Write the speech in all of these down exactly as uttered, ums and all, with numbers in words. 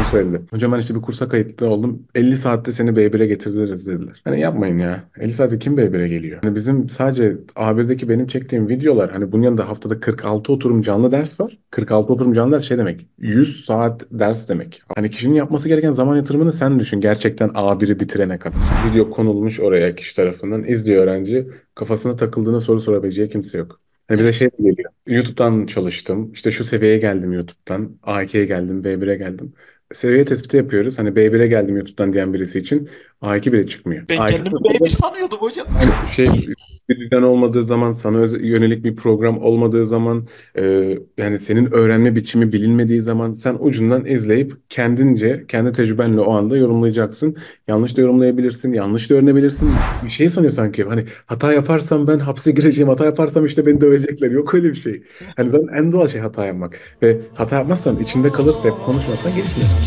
söyledi. Hocam ben işte bir kursa kayıtlı oldum. elli saatte seni B bire getiririz dediler. Hani yapmayın ya. elli saatte kim B bire geliyor? Hani bizim sadece A birdeki benim çektiğim videolar, hani bunun yanında haftada kırk altı oturum canlı ders var. kırk altı oturum canlı ders şey demek. yüz saat ders demek. Hani kişinin yapması gereken zaman yatırımını sen düşün. Gerçekten A biri bitirene kadar. Video konulmuş oraya kişi tarafından. İzliyor öğrenci. Kafasına takıldığında soru sorabileceği kimse yok. Hani bize Evet. şey geliyor. YouTube'dan çalıştım. İşte şu seviyeye geldim YouTube'dan. A ikiye geldim, B bire geldim. Seviye tespiti yapıyoruz. Hani B bire geldim YouTube'dan diyen birisi için A iki bile çıkmıyor. Ben A iki kendimi sınıfında B bir sanıyordum hocam. yani şey, bir düzen olmadığı zaman, sana öz- yönelik bir program olmadığı zaman, e, yani senin öğrenme biçimi bilinmediği zaman sen ucundan izleyip kendince, kendi tecrübenle o anda yorumlayacaksın. Yanlış da yorumlayabilirsin, yanlış da öğrenebilirsin. Bir şey sanıyor sanki, hani hata yaparsam ben hapse gireceğim, hata yaparsam işte beni dövecekler. Yok öyle bir şey. Hani zaten en doğal şey hata yapmak. Ve hata yapmazsan, içinde kalırsa, hep konuşmazsan gelişmiyorsun.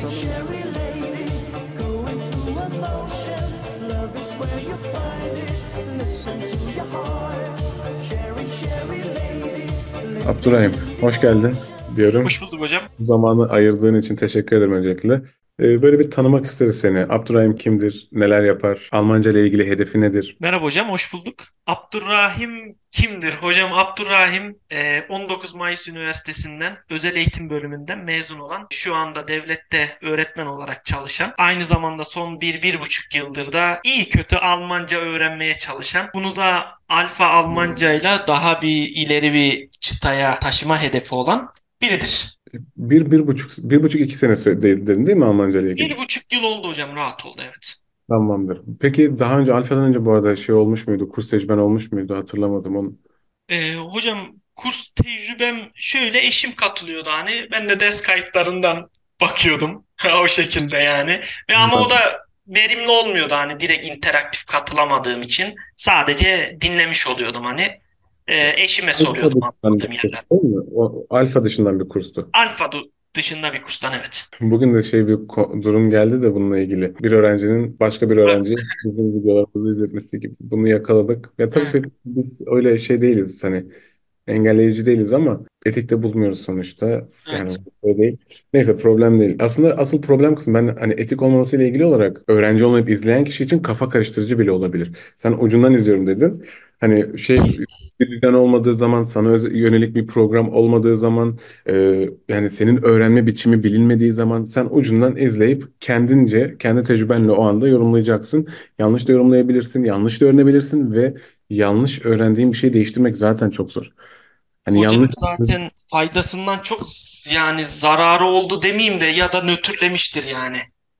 Abdurrahim, hoş geldin diyorum. Hoş bulduk hocam. Zamanı ayırdığın için teşekkür ederim öncelikle. Ee, Böyle bir tanımak isteriz seni. Abdurrahim kimdir? Neler yapar? Almanca ile ilgili hedefi nedir? Merhaba hocam, hoş bulduk. Abdurrahim kimdir? Hocam Abdurrahim e, on dokuz Mayıs Üniversitesi'nden özel eğitim bölümünden mezun olan, şu anda devlette öğretmen olarak çalışan, aynı zamanda son bir, bir buçuk yıldır da iyi kötü Almanca öğrenmeye çalışan, bunu da Alfa Almancayla daha bir ileri bir çıtaya taşıma hedefi olan biridir. Bir, bir buçuk, bir buçuk iki sene sö- de- dedin değil mi Almanca ile ilgili? Bir buçuk yıl oldu hocam, rahat oldu, evet. Tamamdır. Peki daha önce Alfa'dan önce bu arada şey olmuş muydu? Kurs tecrüben olmuş muydu? Hatırlamadım onu. Ee, hocam kurs tecrübem şöyle, eşim katılıyordu hani, ben de ders kayıtlarından bakıyordum o şekilde yani, ve ama o Anladım. da verimli olmuyordu hani, direkt interaktif katılamadığım için sadece dinlemiş oluyordum hani. Ee, eşime Alfa soruyordum dışından bir anlamadığım kurs yerler. değil mi? O, alfa dışından bir kurstu. Alfa du- dışında bir kurstan, evet. Bugün de şey bir ko- durum geldi de bununla ilgili. Bir öğrencinin başka bir Ha, öğrenciye bizim videolarımızı izletmesi gibi bunu yakaladık. Ya tabii evet, pek biz öyle şey değiliz, hani engelleyici değiliz ama etikte bulmuyoruz sonuçta. evet, Yani öyle değil. Neyse, problem değil. Aslında asıl problem kısmı, ben hani etik olmaması ile ilgili olarak öğrenci olmayıp izleyen kişi için kafa karıştırıcı bile olabilir. Sen ucundan izliyorum dedin. Hani şey, bir düzen olmadığı zaman, sana öz- yönelik bir program olmadığı zaman, e, yani senin öğrenme biçimi bilinmediği zaman sen ucundan izleyip kendince, kendi tecrübenle o anda yorumlayacaksın. Yanlış da yorumlayabilirsin, yanlış da öğrenebilirsin ve yanlış öğrendiğin bir şeyi değiştirmek zaten çok zor. Hani yanlış. hocam zaten faydasından çok, yani zararı oldu demeyeyim de, ya da nötrlemiştir yani.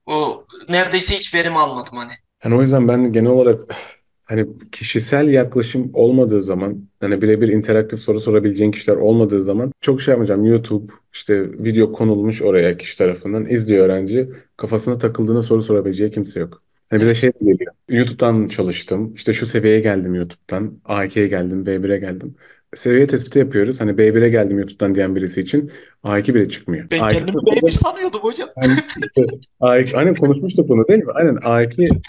O neredeyse hiç verim almadım hani. Hani o yüzden ben genel olarak hani kişisel yaklaşım olmadığı zaman, hani birebir interaktif soru sorabileceğin kişiler olmadığı zaman çok şey yapmayacağım. YouTube işte video konulmuş oraya kişi tarafından, izliyor öğrenci. Kafasına takıldığında soru sorabileceği kimse yok. Hani bize Evet. şey geliyor. YouTube'dan çalıştım. İşte şu seviyeye geldim YouTube'dan. A ikiye geldim, B bire geldim. Seviye tespiti yapıyoruz. Hani B bire geldim YouTube'dan diyen birisi için A iki bile çıkmıyor. Ben A iki kendimi B bir sınıfında sanıyordum hocam. yani işte A iki, aynen konuşmuştuk bunu değil mi? Aynen A iki,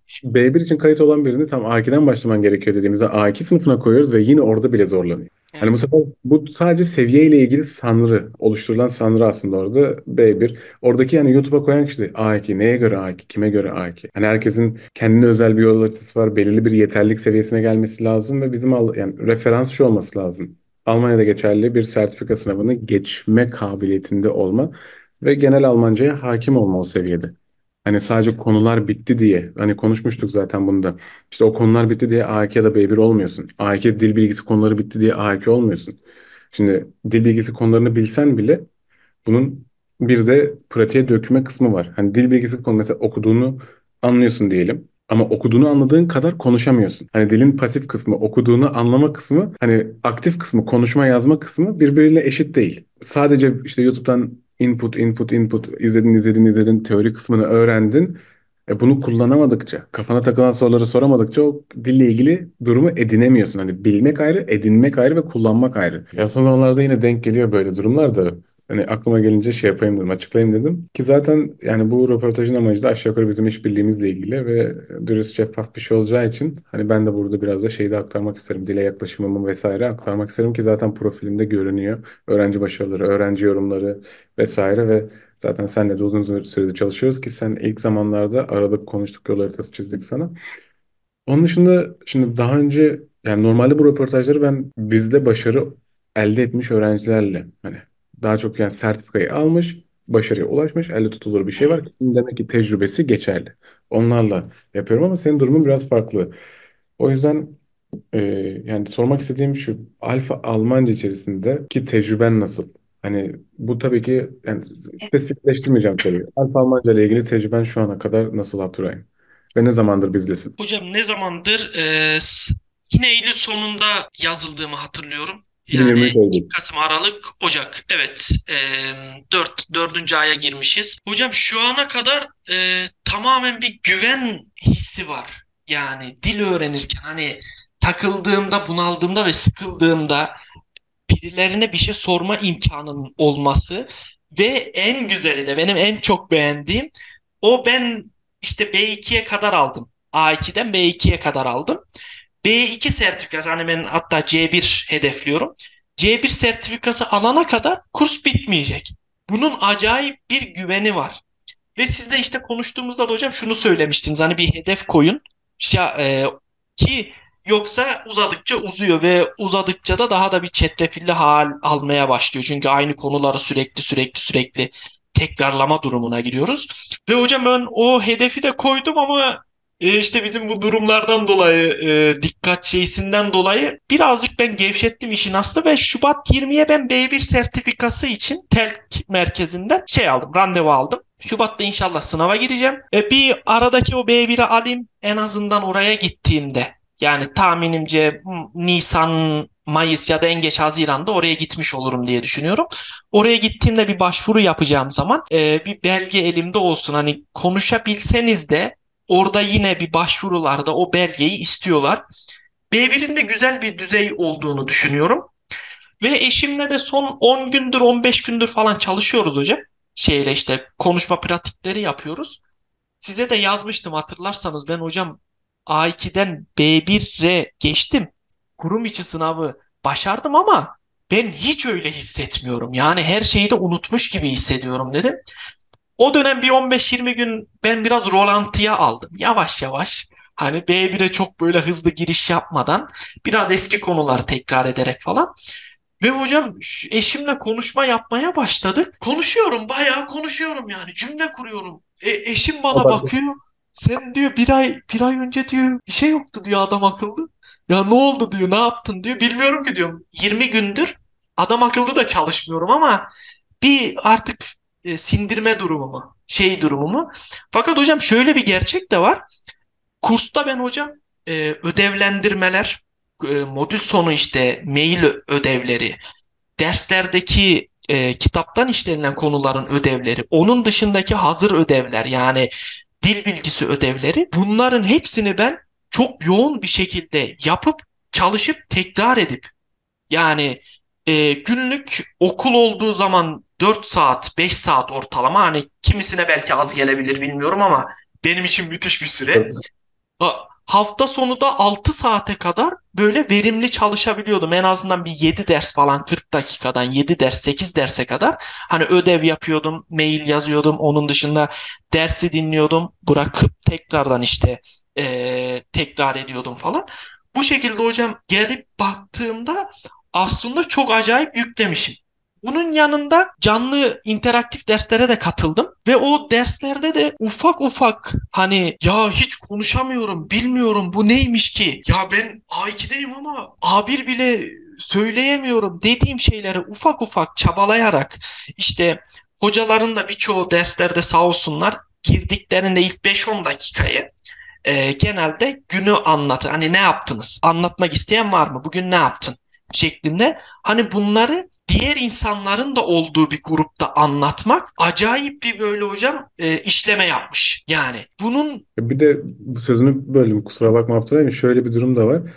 B bir için kayıt olan birini tam A ikiden başlaman gerekiyor dediğimizde A iki sınıfına koyuyoruz ve yine orada bile zorlanıyor. Hani bu Evet. sefer bu sadece seviyeyle ilgili sanrı, oluşturulan sanrı aslında orada B bir. Oradaki yani YouTube'a koyan kişi de A iki. Neye göre A iki? Kime göre A iki? Hani herkesin kendine özel bir yol haritası var. Belirli bir yeterlilik seviyesine gelmesi lazım ve bizim al, yani referans şu olması lazım. Almanya'da geçerli bir sertifika sınavını geçme kabiliyetinde olma ve genel Almanca'ya hakim olma o seviyede. Hani sadece konular bitti diye, hani konuşmuştuk zaten bunda. İşte o konular bitti diye A iki ya da B bir olmuyorsun. A iki dil bilgisi konuları bitti diye A iki olmuyorsun. Şimdi dil bilgisi konularını bilsen bile bunun bir de pratiğe dökme kısmı var. Hani dil bilgisi konu, mesela okuduğunu anlıyorsun diyelim. Ama okuduğunu anladığın kadar konuşamıyorsun. Hani dilin pasif kısmı, okuduğunu anlama kısmı, hani aktif kısmı, konuşma yazma kısmı birbiriyle eşit değil. Sadece işte YouTube'dan input, input, input, izledin, izledin, izledin, teori kısmını öğrendin. E bunu kullanamadıkça, kafana takılan soruları soramadıkça o dille ilgili durumu edinemiyorsun. Hani bilmek ayrı, edinmek ayrı ve kullanmak ayrı. Ya son zamanlarda yine denk geliyor böyle durumlar da. Hani aklıma gelince şey yapayım dedim, açıklayayım dedim. Ki zaten yani bu röportajın amacı da aşağı yukarı bizim işbirliğimizle ilgili ve dürüst, şeffaf bir şey olacağı için hani ben de burada biraz da şeyi de aktarmak isterim. Dile yaklaşımımı vesaire aktarmak isterim ki zaten profilimde görünüyor. Öğrenci başarıları, öğrenci yorumları vesaire ve zaten seninle de uzun süredir çalışıyoruz ki sen ilk zamanlarda aradık, konuştuk, yol haritası çizdik sana. Onun dışında şimdi daha önce yani normalde bu röportajları ben bizde başarı elde etmiş öğrencilerle hani daha çok yani sertifikayı almış, başarıya ulaşmış, elle tutulur bir şey var ki demek ki tecrübesi geçerli. Onlarla yapıyorum ama senin durumun biraz farklı. O yüzden e, yani sormak istediğim şu Alfa Almanca içerisindeki tecrüben nasıl? Hani bu tabii ki yani spesifikleştirmeyeceğim soruyu. Alfa Almanca ile ilgili tecrüben şu ana kadar nasıl Abdurrahim? Ve ne zamandır bizdesin? Hocam ne zamandır e, s- yine Eylül sonunda yazıldığımı hatırlıyorum. Yani iki bin yirmi üç Eylül. Kasım, Aralık, Ocak. Evet, e, dört dördüncü aya girmişiz. Hocam şu ana kadar e, tamamen bir güven hissi var. Yani dil öğrenirken hani takıldığımda, bunaldığımda ve sıkıldığımda birilerine bir şey sorma imkanının olması ve en güzeli de benim en çok beğendiğim o ben işte B ikiye kadar aldım. A ikiden B ikiye kadar aldım. B iki sertifikası hani ben hatta C bir hedefliyorum. C bir sertifikası alana kadar kurs bitmeyecek. Bunun acayip bir güveni var. Ve siz de işte konuştuğumuzda da hocam şunu söylemiştiniz. Hani bir hedef koyun. Ya, e, ki yoksa uzadıkça uzuyor ve uzadıkça da daha da bir çetrefilli hal almaya başlıyor. Çünkü aynı konuları sürekli sürekli sürekli tekrarlama durumuna giriyoruz. Ve hocam ben o hedefi de koydum ama e, işte bizim bu durumlardan dolayı e, dikkat şeysinden dolayı birazcık ben gevşettim işin aslı ve Şubat yirmiye ben B bir sertifikası için TELK merkezinden şey aldım, randevu aldım. Şubat'ta inşallah sınava gireceğim. E, bir aradaki o B biri alayım en azından oraya gittiğimde. Yani tahminimce hmm, Nisan, Mayıs ya da en geç Haziran'da oraya gitmiş olurum diye düşünüyorum. Oraya gittiğimde bir başvuru yapacağım zaman e, bir belge elimde olsun. Hani konuşabilseniz de orada yine bir başvurularda o belgeyi istiyorlar. B birin de güzel bir düzey olduğunu düşünüyorum. Ve eşimle de son on gündür on beş gündür falan çalışıyoruz hocam. Şeyle işte konuşma pratikleri yapıyoruz. Size de yazmıştım hatırlarsanız ben hocam A ikiden B bire geçtim. Kurum içi sınavı başardım ama ben hiç öyle hissetmiyorum. Yani her şeyi de unutmuş gibi hissediyorum dedim. O dönem bir on beş yirmi gün ben biraz rolantiya aldım. Yavaş yavaş hani B bire çok böyle hızlı giriş yapmadan biraz eski konuları tekrar ederek falan. Ve hocam eşimle konuşma yapmaya başladık. Konuşuyorum, bayağı konuşuyorum yani. Cümle kuruyorum. E, eşim bana Kapattım. bakıyor. Sen diyor bir ay bir ay önce diyor bir şey yoktu diyor adam akıllı. Ya ne oldu diyor, ne yaptın diyor. Bilmiyorum ki diyorum. yirmi gündür adam akıllı da çalışmıyorum ama bir artık e, sindirme durumu mu? Şey durumu mu? Fakat hocam şöyle bir gerçek de var. Kursta ben hocam e, ödevlendirmeler, e, modül sonu işte mail ödevleri, derslerdeki e, kitaptan işlenilen konuların ödevleri, onun dışındaki hazır ödevler yani dil bilgisi ödevleri bunların hepsini ben çok yoğun bir şekilde yapıp çalışıp tekrar edip yani e, günlük okul olduğu zaman dört saat, beş saat ortalama hani kimisine belki az gelebilir bilmiyorum ama benim için müthiş bir süre. Ha- Hafta sonu da altı saate kadar böyle verimli çalışabiliyordum. En azından bir yedi ders falan kırk dakikadan yedi ders sekiz derse kadar. Hani ödev yapıyordum, mail yazıyordum. Onun dışında dersi dinliyordum. Bırakıp tekrardan işte eee, tekrar ediyordum falan. Bu şekilde hocam gelip baktığımda aslında çok acayip yüklemişim. Bunun yanında canlı interaktif derslere de katıldım ve o derslerde de ufak ufak hani ya hiç konuşamıyorum, bilmiyorum bu neymiş ki? Ya ben A ikideyim ama A bir bile söyleyemiyorum dediğim şeyleri ufak ufak çabalayarak işte hocaların da birçoğu derslerde sağ olsunlar girdiklerinde ilk beş on dakikayı e, genelde günü anlatır. Hani ne yaptınız? Anlatmak isteyen var mı? Bugün ne yaptın? Şeklinde. Hani bunları diğer insanların da olduğu bir grupta anlatmak acayip bir böyle hocam e, işleme yapmış. Yani bunun Bir de bu sözünü böldüm, kusura bakma Abdurrahim. Şöyle bir durum da var.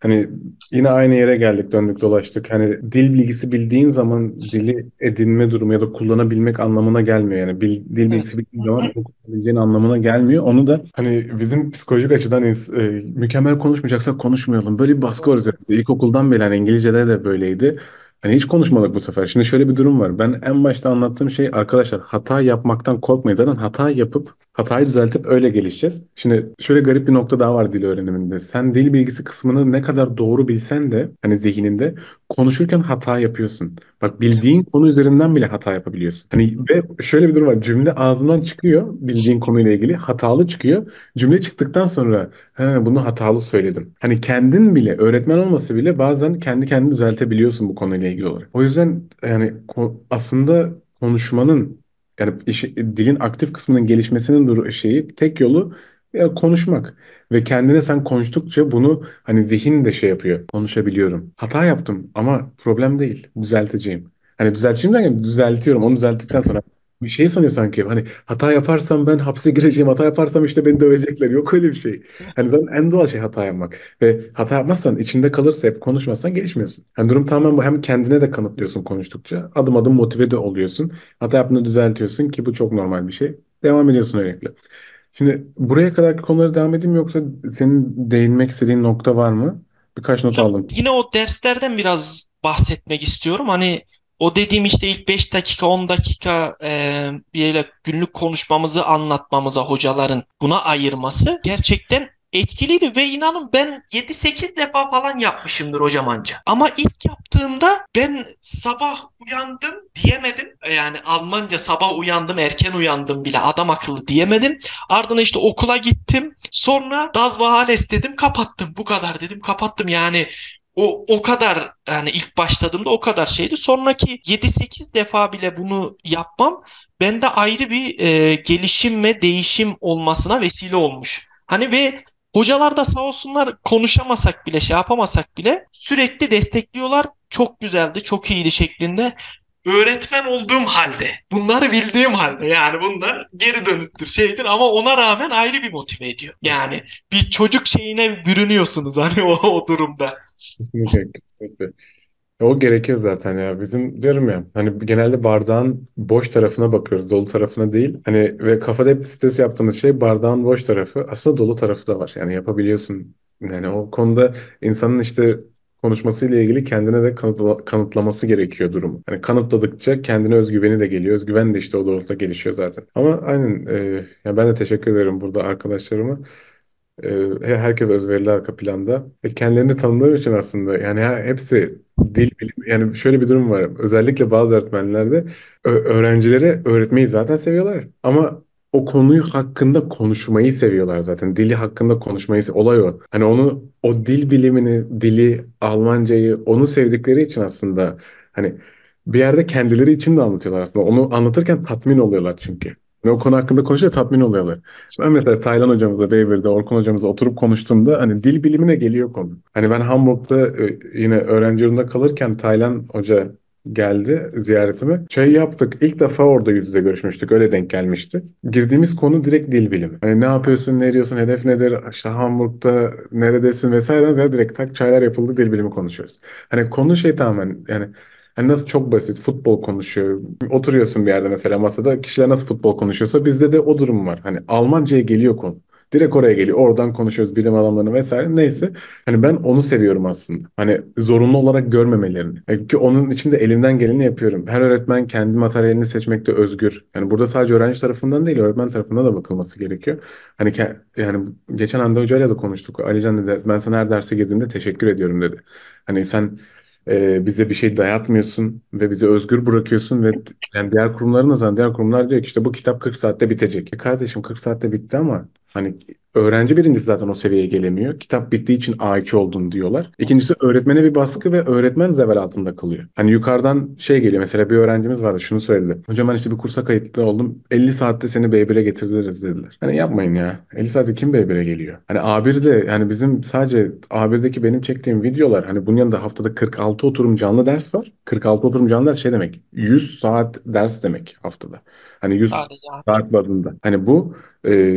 Hani yine aynı yere geldik, döndük dolaştık. Hani dil bilgisi bildiğin zaman dili edinme durumu ya da kullanabilmek anlamına gelmiyor. Yani bil- dil bilgisi Evet. bildiğin zaman onu kullanabileceğin anlamına gelmiyor. Onu da hani bizim psikolojik açıdan ins- e, mükemmel konuşmayacaksak konuşmayalım. Böyle bir baskı var üzerimize. İlkokuldan beri hani İngilizce'de de böyleydi. Hani hiç konuşmadık bu sefer. Şimdi şöyle bir durum var. Ben en başta anlattığım şey, arkadaşlar hata yapmaktan korkmayın. Zaten hata yapıp hatayı düzeltip öyle gelişeceğiz. Şimdi şöyle garip bir nokta daha var dil öğreniminde. Sen dil bilgisi kısmını ne kadar doğru bilsen de hani zihninde konuşurken hata yapıyorsun. Bak, Evet. bildiğin konu üzerinden bile hata yapabiliyorsun. Hani ve şöyle bir durum var. Cümle ağzından çıkıyor, bildiğin konuyla ilgili hatalı çıkıyor. Cümle çıktıktan sonra "He, bunu hatalı söyledim." Hani kendin bile, öğretmen olması bile bazen kendi kendini düzeltebiliyorsun bu konuyla ilgili olarak. O yüzden yani ko- aslında konuşmanın, yani işi- dilin aktif kısmının gelişmesinin dur şeyi, tek yolu ya konuşmak. Ve kendine sen konuştukça bunu hani zihin de şey yapıyor. Konuşabiliyorum. Hata yaptım ama problem değil. Düzelteceğim. Hani düzelteceğim derken düzeltiyorum. Onu düzelttikten sonra bir şey sanıyor sanki. Hani hata yaparsam ben hapse gireceğim. Hata yaparsam işte beni dövecekler. Yok öyle bir şey. Hani zaten en doğal şey hata yapmak. Ve hata yapmazsan, içinde kalırsa, hep konuşmazsan gelişmiyorsun. Hani durum tamamen bu. Hem kendine de kanıtlıyorsun konuştukça. Adım adım motive de oluyorsun. Hata yaptığında düzeltiyorsun ki bu çok normal bir şey. Devam ediyorsun öylelikle. Şimdi buraya kadarki konuları devam edeyim mi, yoksa senin değinmek istediğin nokta var mı? Birkaç not Hocam aldım. yine o derslerden biraz bahsetmek istiyorum. Hani o dediğim işte ilk beş dakika on dakika e, bir günlük konuşmamızı anlatmamıza hocaların buna ayırması gerçekten etkiliydi ve inanın ben yedi sekiz defa falan yapmışımdır hocam anca. Ama ilk yaptığımda ben sabah uyandım diyemedim. Yani Almanca sabah uyandım, erken uyandım bile adam akıllı diyemedim. Ardından işte okula gittim. Sonra Das war alles dedim, kapattım. Bu kadar dedim, kapattım. Yani o o kadar, yani ilk başladığımda o kadar şeydi. Sonraki yedi sekiz defa bile bunu yapmam bende ayrı bir e, gelişim ve değişim olmasına vesile olmuş. Hani ve hocalar da sağ olsunlar, konuşamasak bile şey yapamasak bile sürekli destekliyorlar. Çok güzeldi, çok iyiydi şeklinde. Öğretmen olduğum halde, bunları bildiğim halde, yani bunlar geri dönüttür şeydir ama ona rağmen ayrı bir motive ediyor. Yani bir çocuk şeyine bürünüyorsunuz hani o, o durumda. Kesinlikle, kesinlikle. O gerekiyor zaten ya. Bizim diyorum ya, hani genelde bardağın boş tarafına bakıyoruz, dolu tarafına değil. Hani ve kafada hep stres yaptığımız şey bardağın boş tarafı. Aslında dolu tarafı da var. Yani yapabiliyorsun. Yani o konuda insanın işte konuşmasıyla ilgili kendine de kanıtla- kanıtlaması gerekiyor durumu. Hani kanıtladıkça kendine özgüveni de geliyor. Özgüven de işte o doğrultuda gelişiyor zaten. Ama aynen, e, ya ben de teşekkür ederim burada arkadaşlarıma. Ee, herkes özverili arka planda. Ve kendilerini tanımları için aslında, yani ha- hepsi dil bilim, yani şöyle bir durum var. Özellikle bazı öğretmenlerde ö- öğrencilere öğretmeyi zaten seviyorlar. Ama o konuyu hakkında konuşmayı seviyorlar zaten. Dili hakkında konuşmayı se- olay o. Hani onu, o dil bilimini, dili, Almancayı onu sevdikleri için aslında hani bir yerde kendileri için de anlatıyorlar aslında. Onu anlatırken tatmin oluyorlar çünkü. Ve o konu hakkında konuşuyor, tatmin oluyorlar. Ben mesela Taylan hocamızla, Beyver'de Orkun hocamızla oturup konuştuğumda hani dil bilimine geliyor konu. Hani ben Hamburg'da e, yine öğrenci yurtunda kalırken Taylan hoca geldi ziyaretime. Şey yaptık. İlk defa orada yüz yüze görüşmüştük. Öyle denk gelmişti. Girdiğimiz konu direkt dil bilimi. Hani ne yapıyorsun, ne ediyorsun, hedef nedir, işte Hamburg'da neredesin vesaireden ziyade direkt tak çaylar yapıldı, dil bilimi konuşuyoruz. Hani konu şey tamamen yani, hani nasıl çok basit futbol konuşuyor. Oturuyorsun bir yerde mesela masada, kişiler nasıl futbol konuşuyorsa bizde de o durum var. Hani Almanca'ya geliyor konu. Direkt oraya geliyor. Oradan konuşuyoruz bilim adamlarını vesaire. Neyse. Hani ben onu seviyorum aslında. Hani zorunlu olarak görmemelerini. Yani ki onun için de elimden geleni yapıyorum. Her öğretmen kendi materyalini seçmekte özgür. Yani burada sadece öğrenci tarafından değil, öğretmen tarafından da bakılması gerekiyor. Hani ke- yani geçen Hande Hoca'yla da konuştuk. Alican dedi, ben sana her derse girdiğimde teşekkür ediyorum dedi. Hani sen e, bize bir şey dayatmıyorsun ve bizi özgür bırakıyorsun ve yani diğer kurumların da, diğer kurumlar diyor ki işte bu kitap kırk saatte bitecek. E kardeşim, kırk saatte bitti ama hani öğrenci birincisi zaten o seviyeye gelemiyor. Kitap bittiği için A iki oldun diyorlar. İkincisi öğretmene bir baskı ve öğretmen level altında kalıyor. Hani yukarıdan şey geliyor, mesela bir öğrencimiz vardı şunu söyledi. Hocam ben işte bir kursa kayıtlı oldum. elli saatte seni B bire getiririz dediler. Hani yapmayın ya. elli saatte kim B bire geliyor? Hani A birde, yani bizim sadece A birdeki benim çektiğim videolar, hani bunun yanında haftada kırk altı oturum canlı ders var. kırk altı oturum canlı ders şey demek. yüz saat ders demek haftada. Hani yüz Sadece. saat bazında. Hani bu e,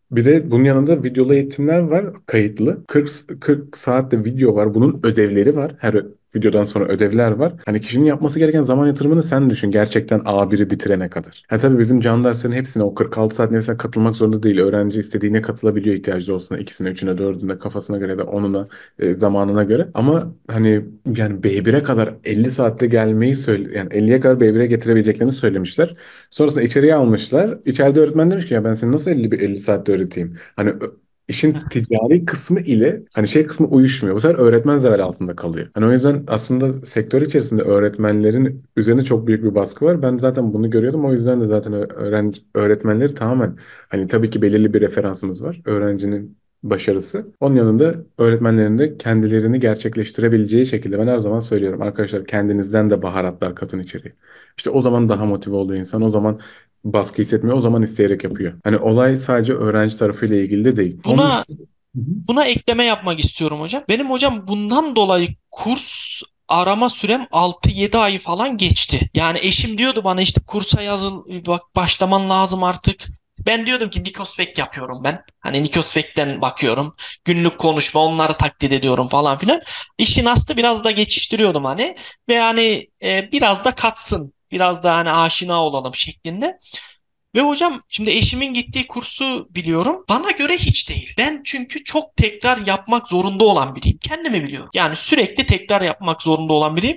Bir de bunun yanında videolu eğitimler var, kayıtlı. kırk, kırk saatte video var. Bunun ödevleri var. Her ö- videodan sonra ödevler var. Hani kişinin yapması gereken zaman yatırımını sen düşün. Gerçekten A biri bitirene kadar. Ha tabii bizim can derslerin hepsine o kırk altı saat nefesine katılmak zorunda değil. Öğrenci istediğine katılabiliyor ihtiyacı olsun. İkisine, üçüne, dördüne, kafasına göre ya da onuna, e, zamanına göre. Ama hani yani B bire kadar elli saatte gelmeyi söyle, yani elliye kadar B bire getirebileceklerini söylemişler. Sonrasında içeriye almışlar. İçeride öğretmen demiş ki ya ben seni nasıl elli, bir elli saatte öğreteyim? Hani ö- işin ticari kısmı ile hani şey kısmı uyuşmuyor. Bu sefer öğretmen zeval altında kalıyor. Hani o yüzden aslında sektör içerisinde öğretmenlerin üzerine çok büyük bir baskı var. Ben zaten bunu görüyordum. O yüzden de zaten ö- öğrenci, öğretmenleri tamamen hani tabii ki belirli bir referansımız var. Öğrencinin başarısı. Onun yanında öğretmenlerin de kendilerini gerçekleştirebileceği şekilde ben her zaman söylüyorum. Arkadaşlar kendinizden de baharatlar katın içeriye. İşte o zaman daha motive oluyor insan. O zaman baskı hissetmiyor. O zaman isteyerek yapıyor. Hani olay sadece öğrenci tarafıyla ilgili de değil. Onun Buna dışında. Hı hı. Buna ekleme yapmak istiyorum hocam. Benim hocam bundan dolayı kurs arama sürem altı yedi ayı falan geçti. Yani eşim diyordu bana işte kursa yazıl bak başlaman lazım artık. Ben diyordum ki Nikosfek yapıyorum ben. Hani Nikosfek'ten bakıyorum. Günlük konuşma onları taklit ediyorum falan filan. İşin aslı biraz da geçiştiriyordum hani. Ve hani e, biraz da katsın. Biraz da hani aşina olalım şeklinde. Ve hocam şimdi eşimin gittiği kursu biliyorum. Bana göre hiç değil. Ben çünkü çok tekrar yapmak zorunda olan biriyim. Kendimi biliyorum. Yani sürekli tekrar yapmak zorunda olan biriyim.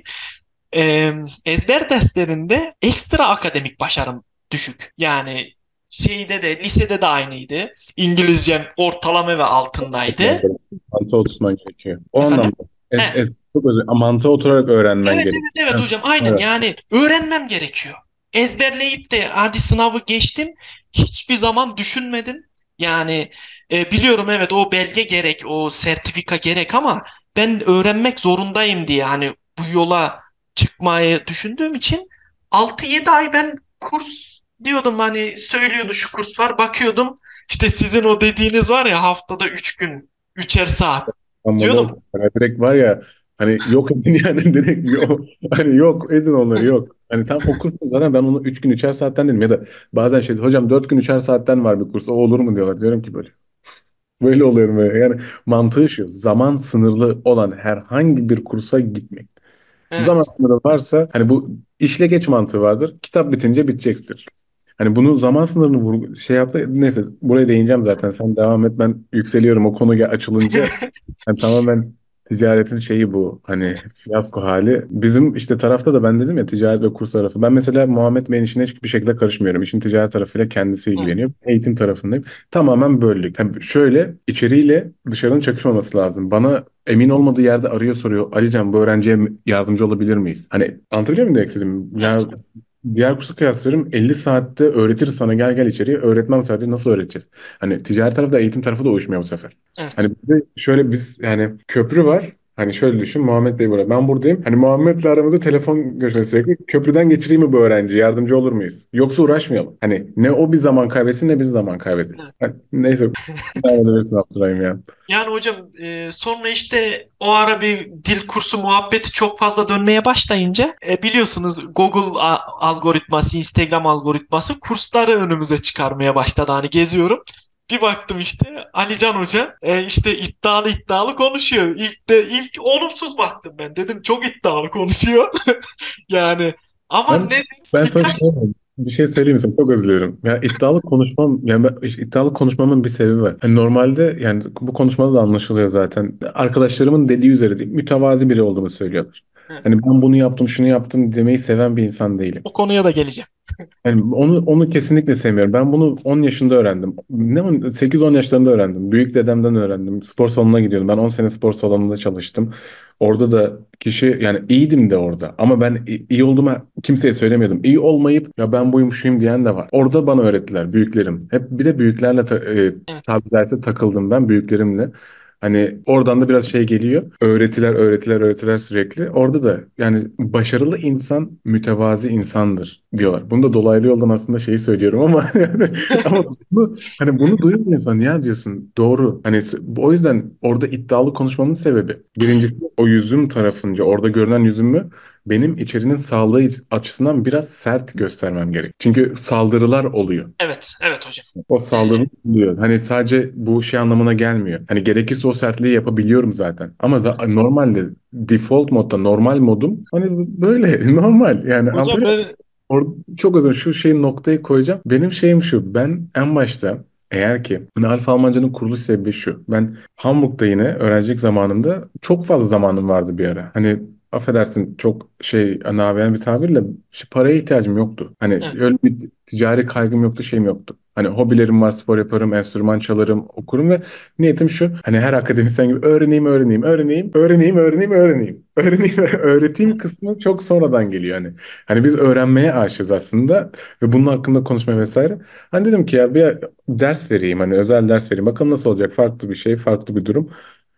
Ee, ezber derslerinde ekstra akademik başarım düşük. Yani şeyde de lisede de aynıydı. İngilizcem ortalama ve altındaydı. Mantığa oturtman gerekiyor. O Efendim? anlamda. Ez, He. ez, çok özür Mantığa oturarak öğrenmen Evet gerekiyor. evet evet Heh, hocam aynen evet. yani öğrenmem gerekiyor. Ezberleyip de hadi sınavı geçtim hiçbir zaman düşünmedim. Yani e, biliyorum evet o belge gerek o sertifika gerek ama ben öğrenmek zorundayım diye hani bu yola çıkmayı düşündüğüm için altı yedi ay ben kurs diyordum hani söylüyordu şu kurs var bakıyordum işte sizin o dediğiniz var ya haftada üç gün üçer saat Ama diyordum. o hani direkt var ya hani yok edin yani direkt yok. Hani yok edin onları yok. Hani tam okursun zaten ben onu üç gün üçer saatten dedim ya da bazen şey hocam dört gün üçer saatten var bir kurs o olur mu diyorlar. Diyorum ki böyle. Böyle oluyorum böyle. Yani mantığı şu zaman sınırlı olan herhangi bir kursa gitmek. Zaman Evet. sınırı varsa hani bu işle geç mantığı vardır. Kitap bitince bitecektir. Hani bunu zaman sınırını vurgu şey yaptı. Neyse buraya değineceğim zaten. Sen devam et. Ben yükseliyorum o konu gel- açılınca. Yani tamamen ticaretin şeyi bu. Hani fiyasko hali. Bizim işte tarafta da ben dedim ya ticaret ve kurs tarafı. Ben mesela Muhammed Bey'in işine hiçbir şekilde karışmıyorum. İşin ticaret tarafıyla kendisi Evet. ilgileniyor. Eğitim tarafındayım. Tamamen böldük. Yani şöyle içeriğiyle dışarının çakışmaması lazım. Bana emin olmadığı yerde arıyor soruyor. Alican bu öğrenciye yardımcı olabilir miyiz? Hani anlatabiliyor muyum demek istediğimi? Ya Evet. diğer kursa kıyaslıyorum elli saatte öğretiriz sana gel gel içeriye. Öğretmen sadece nasıl öğreteceğiz? Hani ticaret tarafı da eğitim tarafı da uyuşmuyor bu sefer. Evet. Hani bizde şöyle biz yani köprü var. Hani şöyle düşün Muhammed Bey burada. Ben buradayım. Hani Muhammed'le aramızda telefon görüşmesi sürekli. Köprüden geçireyim mi bu öğrenciyi? Yardımcı olur muyuz? Yoksa uğraşmayalım. Hani ne o bir zaman kaybetsin ne biz zaman kaybedelim. Evet. Hani neyse. Devam edebilirsin Abdurrahim ya. Yani hocam e, sonra işte o ara bir dil kursu muhabbeti çok fazla dönmeye başlayınca e, biliyorsunuz Google a- algoritması, Instagram algoritması kursları önümüze çıkarmaya başladı. Hani geziyorum. Bir baktım işte Alican Hoca e, işte iddialı iddialı konuşuyor. İlk de ilk olumsuz baktım ben. Dedim çok iddialı konuşuyor. Yani ama Ben ne ben sana bir birkaç şey, bir şey söyleyeyim mi sana? Çok özür dilerim. Ya iddialı konuşmam, yani ben, iddialı konuşmamın bir sebebi var. Hani normalde yani bu konuşmada da anlaşılıyor zaten. Arkadaşlarımın dediği üzere değil, mütevazi biri olduğumu söylüyorlar. evet, Hani ben bunu yaptım, şunu yaptım demeyi seven bir insan değilim. o konuya da geleceğim. Yani onu onu kesinlikle sevmiyorum. Ben bunu on yaşında öğrendim. Ne sekiz on yaşlarında öğrendim. Büyük dedemden öğrendim. Spor salonuna gidiyordum. Ben on sene spor salonunda çalıştım. Orada da kişi yani iyiydim de orada. Ama ben i- iyi olduğumu kimseye söylemiyordum. İyi olmayıp ya ben buyum şuyum diyen de var. Orada bana öğrettiler büyüklerim. Hep bir de büyüklerle ta, e, Evet, tabiri caizse takıldım ben büyüklerimle. Hani oradan da biraz şey geliyor. Öğretiler, öğretiler, öğretiler sürekli. Orada da yani başarılı insan mütevazi insandır diyorlar. Bunu da dolaylı yoldan aslında şeyi söylüyorum ama yani, ama bunu, hani bunu duyunca insan ya diyorsun doğru. Hani o yüzden orada iddialı konuşmamın sebebi. Birincisi o yüzüm tarafınca orada görünen yüzümü benim içerinin sağlığı açısından biraz sert göstermem gerek. Çünkü saldırılar oluyor. Evet, evet hocam. O Ee, saldırı oluyor. Hani sadece bu şey anlamına gelmiyor. Hani gerekirse o sertliği yapabiliyorum zaten. Ama za- normalde default modda normal modum hani böyle normal. Yani hocam anlatabiliyor ben Or çok özür şu şeyin noktayı koyacağım. Benim şeyim şu. Ben en başta eğer ki hani Alfa Almanca'nın kuruluş sebebi şu. Ben Hamburg'da yine öğrencilik zamanımda çok fazla zamanım vardı bir ara. Hani affedersin çok şey nabeyen bir tabirle işte paraya ihtiyacım yoktu. Hani evet. öyle bir ticari kaygım yoktu, şeyim yoktu. Hani hobilerim var, spor yaparım, enstrüman çalarım, okurum ve niyetim şu. Hani her akademisyen gibi öğreneyim, öğreneyim, öğreneyim, öğreneyim, öğreneyim, öğreneyim. Öğreneyim ve öğreteyim kısmı çok sonradan geliyor hani. Hani biz öğrenmeye aşığız aslında ve bunun hakkında konuşmaya vesaire. Hani dedim ki ya bir ders vereyim, hani özel ders vereyim. Bakalım nasıl olacak, farklı bir şey, farklı bir durum.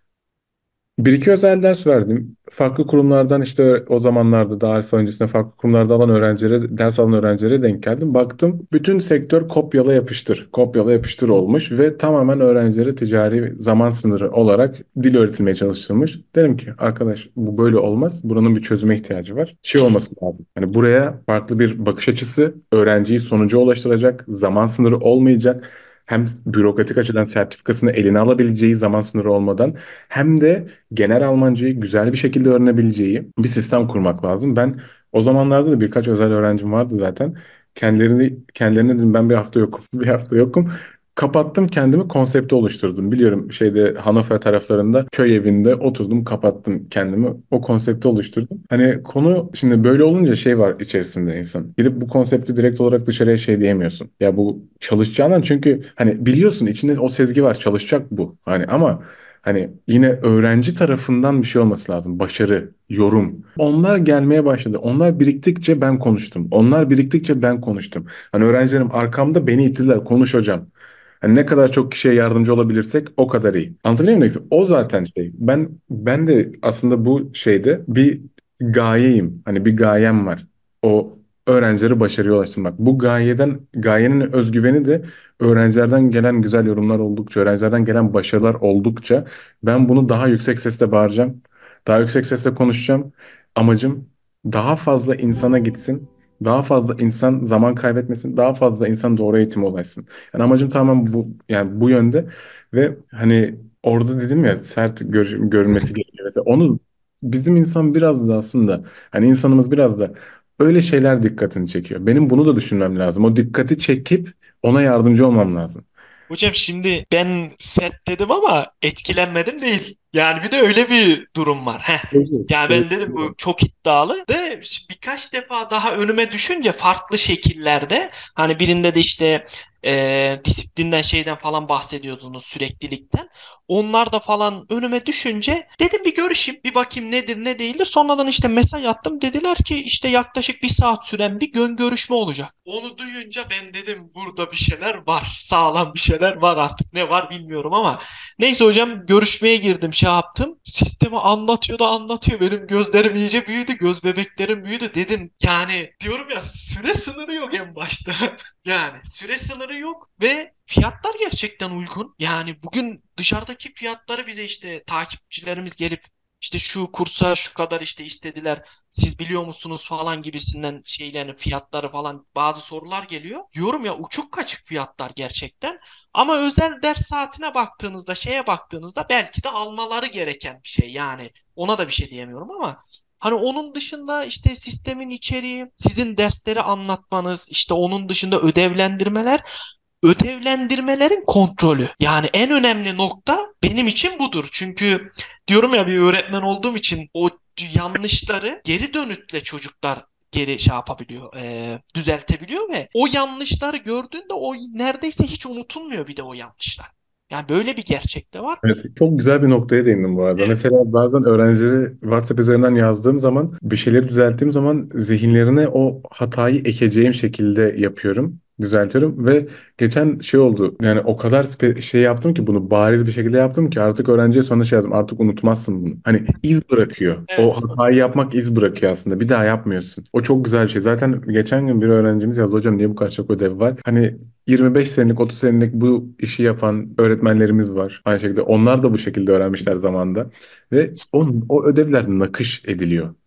Bir iki özel ders verdim. Farklı kurumlardan işte o zamanlarda daha alfa öncesinde farklı kurumlarda alan öğrencilere, ders alan öğrencilere denk geldim. Baktım bütün sektör kopyala yapıştır. Kopyala yapıştır olmuş ve tamamen öğrencilere ticari zaman sınırı olarak dil öğretilmeye çalıştırılmış. Dedim ki arkadaş bu böyle olmaz. Buranın bir çözüme ihtiyacı var. Şey olması lazım. Hani buraya farklı bir bakış açısı, öğrenciyi sonuca ulaştıracak, zaman sınırı olmayacak. Hem bürokratik açıdan sertifikasını eline alabileceği zaman sınırı olmadan hem de genel Almancayı güzel bir şekilde öğrenebileceği bir sistem kurmak lazım. Ben o zamanlarda da birkaç özel öğrencim vardı zaten. Kendilerini, kendilerine dedim ben bir hafta yokum. Bir hafta yokum. Kapattım kendimi, konsepti oluşturdum. Biliyorum şeyde Hannover taraflarında köy evinde oturdum, kapattım kendimi. O konsepti oluşturdum. Hani konu şimdi böyle olunca şey var içerisinde insan. Gidip bu konsepti direkt olarak dışarıya şey diyemiyorsun. Ya bu çalışacağından, çünkü hani biliyorsun içinde o sezgi var, çalışacak bu. Hani ama hani yine öğrenci tarafından bir şey olması lazım. Başarı, yorum. Onlar gelmeye başladı. Onlar biriktikçe ben konuştum. Onlar biriktikçe ben konuştum. Hani öğrencilerim arkamda beni ittiler. Konuş hocam. Hani ne kadar çok kişiye yardımcı olabilirsek o kadar iyi. Anlatabiliyor muyum? O zaten şey. Ben ben de aslında bu şeyde bir gayeyim. Hani bir gayem var. O öğrencileri başarıya ulaştırmak. Bu gayeden gayenin özgüveni de öğrencilerden gelen güzel yorumlar oldukça, öğrencilerden gelen başarılar oldukça ben bunu daha yüksek sesle bağıracağım. Daha yüksek sesle konuşacağım. Amacım daha fazla insana gitsin. Daha fazla insan zaman kaybetmesin. Daha fazla insan doğru eğitime ulaşsın. Yani amacım tamamen bu, yani bu yönde ve hani orada dedim ya sert gör- görünmesi gerekiyor. Mesela onu bizim insan biraz da aslında hani insanımız biraz da öyle şeyler dikkatini çekiyor. Benim bunu da düşünmem lazım. O dikkati çekip ona yardımcı olmam lazım. Hocam şimdi ben sert dedim ama etkilenmedim değil. Yani bir de öyle bir durum var. Heh. Evet, Yani evet. ben dedim bu çok iddialı. De birkaç defa daha önüme düşünce farklı şekillerde hani birinde de işte e, disiplinden şeyden falan bahsediyordunuz, süreklilikten. Onlar da falan önüme düşünce dedim bir görüşeyim, bir bakayım nedir ne değildir. Sonradan işte mesaj attım. Dediler ki işte yaklaşık bir saat süren bir gön görüşme olacak. Onu duyunca ben dedim burada bir şeyler var. Sağlam bir şeyler var, artık ne var bilmiyorum ama neyse hocam, görüşmeye girdim, şey yaptım. Sistemi anlatıyor da anlatıyor. Benim gözlerim iyice büyüdü. Göz bebeklerim büyüdü. Dedim yani, diyorum ya, süre sınırı yok en başta. Yani süre sınırı yok ve fiyatlar gerçekten uygun. Yani bugün dışarıdaki fiyatları bize işte takipçilerimiz gelip işte şu kursa şu kadar işte istediler, siz biliyor musunuz falan gibisinden şeylerin fiyatları falan, bazı sorular geliyor. Diyorum ya, uçuk kaçık fiyatlar gerçekten. Ama özel ders saatine baktığınızda, şeye baktığınızda belki de almaları gereken bir şey. Yani ona da bir şey diyemiyorum ama hani onun dışında işte sistemin içeriği, sizin dersleri anlatmanız, işte onun dışında ödevlendirmeler, ödevlendirmelerin kontrolü. Yani en önemli nokta benim için budur. Çünkü diyorum ya, bir öğretmen olduğum için o yanlışları geri dönütle çocuklar geri şey yapabiliyor, e, düzeltebiliyor ve o yanlışları gördüğünde o neredeyse hiç unutulmuyor bir de o yanlışlar. Yani böyle bir gerçek de var. Evet, çok güzel bir noktaya değindim bu arada. Evet, Mesela bazen öğrencileri WhatsApp üzerinden yazdığım zaman, bir şeyleri düzelttiğim zaman zihinlerine o hatayı ekeceğim şekilde yapıyorum, düzeltiyorum ve geçen şey oldu. Yani o kadar spe- şey yaptım ki, bunu bariz bir şekilde yaptım ki artık öğrenciye sonra şey yazdım. Artık unutmazsın bunu. Hani iz bırakıyor. O evet. hatayı yapmak iz bırakıyor aslında. Bir daha yapmıyorsun. O çok güzel bir şey. Zaten geçen gün bir öğrencimiz yazdı. Hocam niye bu kadar çok ödev var? Hani yirmi beş senelik, otuz senelik bu işi yapan öğretmenlerimiz var. Aynı şekilde onlar da bu şekilde öğrenmişler zamanında. Ve o, o ödevler nakış ediliyor.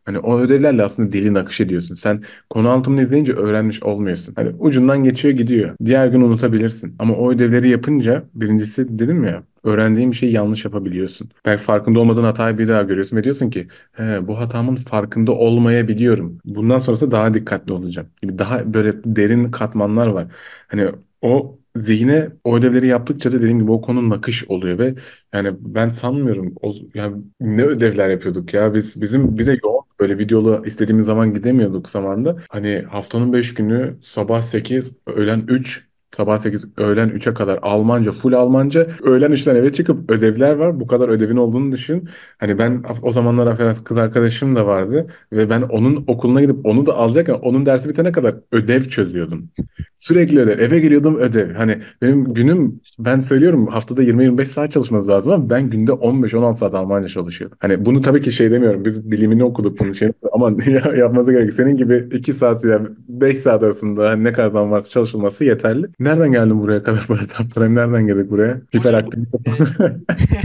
Hani o ödevlerle aslında dilin akış ediyorsun. Sen konu anlatımını izleyince öğrenmiş olmuyorsun. Hani ucundan geçiyor gidiyor. Diğer gün unutabilirsin. Ama o ödevleri yapınca birincisi dedim ya, öğrendiğin bir şeyi yanlış yapabiliyorsun. Belki farkında olmadığın hatayı bir daha görüyorsun ve diyorsun ki he, bu hatamın farkında olmayabiliyorum. Bundan sonrası daha dikkatli olacağım gibi daha böyle derin katmanlar var. Hani o zihne o ödevleri yaptıkça da dediğim gibi o konu nakış oluyor ve yani ben sanmıyorum o yani ne ödevler yapıyorduk ya biz bizim bize yoğun böyle videolu istediğimiz zaman gidemiyorduk zamanında. Hani haftanın beş günü sabah sekiz öğlen üç, sabah sekiz öğlen üçe kadar Almanca, full Almanca, öğlen üçten eve çıkıp ödevler var. Bu kadar ödevin olduğunu düşün. Hani ben o zamanlar affedersin kız arkadaşım da vardı ve ben onun okuluna gidip onu da alacakken onun dersi bitene kadar ödev çözüyordum. Sürekli ödev. Eve geliyordum ödev. Hani benim günüm ben söylüyorum haftada yirmi yirmi beş saat çalışmanız lazım ama ben günde on beş on altı saat Almanca çalışıyordum. Hani bunu tabii ki şey demiyorum. Biz bilimini okuduk bunun için ama ya- yapması gerek. Senin gibi iki saat ya beş saat arasında hani ne kadar zaman varsa çalışılması yeterli. Nereden geldin buraya kadar böyle taptırayım? Nereden geldik buraya? Hocam Hiperaktivite e, falan.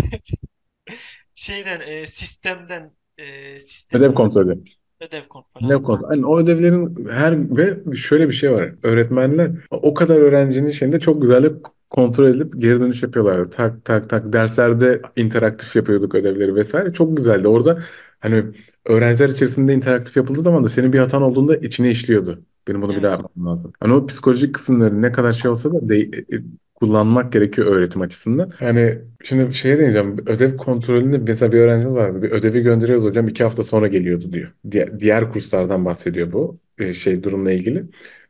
şeyden e, sistemden e, Ödev sistemin nasıl kontrolü. ödev kontrolü Ne aynen. konu? Yani o ödevlerin her ve şöyle bir şey var. Öğretmenler o kadar öğrencinin şeyinde çok güzel kontrol edip geri dönüş yapıyorlardı. Tak tak tak derslerde interaktif yapıyorduk ödevleri vesaire. Çok güzeldi. Orada hani öğrenciler içerisinde interaktif yapıldığı zaman da senin bir hatan olduğunda içine işliyordu. Benim bunu bir daha Evet. yapmam lazım. Hani o psikolojik kısımları ne kadar şey olsa da de, e, e, kullanmak gerekiyor öğretim açısından. Yani şimdi şeye diyeceğim. Ödev kontrolünde mesela bir öğrencimiz vardı. Bir ödevi gönderiyoruz hocam iki hafta sonra geliyordu diyor. Diğer, diğer kurslardan bahsediyor bu e, şey durumla ilgili.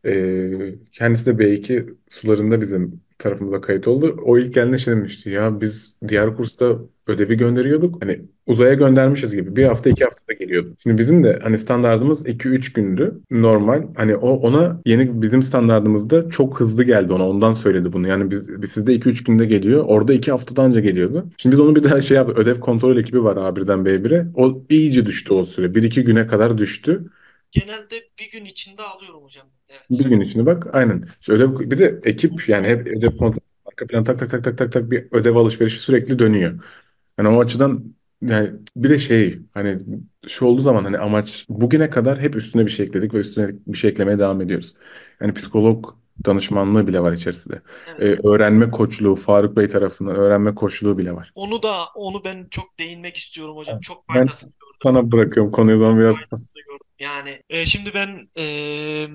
E, kendisi de B iki sularında bizim tarafımıza kayıt oldu. O ilk geldiğinde şey demişti. Ya biz diğer kursta ödevi gönderiyorduk. Hani uzaya göndermişiz gibi. Bir hafta iki haftada geliyordu. Şimdi bizim de hani standardımız iki üç gündü. Normal. Hani o ona yeni bizim standardımızda çok hızlı geldi ona. Ondan söyledi bunu. Yani biz, biz sizde iki üç günde geliyor. Orada iki haftadan önce geliyordu. Şimdi biz onu bir daha şey yaptık. Ödev kontrol ekibi var A birden B bire. O iyice düştü o süre. Bir iki güne kadar düştü. Genelde bir gün içinde alıyorum hocam. Bir Evet. gün içinde bak aynen. İşte ödev, bir de ekip yani hep ödev kontrol arka plan tak tak tak tak tak tak bir ödev alışverişi sürekli dönüyor. Yani o açıdan yani bir de şey hani şu olduğu zaman hani amaç bugüne kadar hep üstüne bir şey ekledik ve üstüne bir şey eklemeye devam ediyoruz. Yani psikolog danışmanlığı bile var içerisinde. Ee, Evet. öğrenme koçluğu Faruk Bey tarafından öğrenme koçluğu bile var. Onu da onu ben çok değinmek istiyorum hocam. Çok Ben faydasını gördüm. sana bırakıyorum konuyu o zaman Çok biraz. faydasını gördüm. Yani e, şimdi ben e,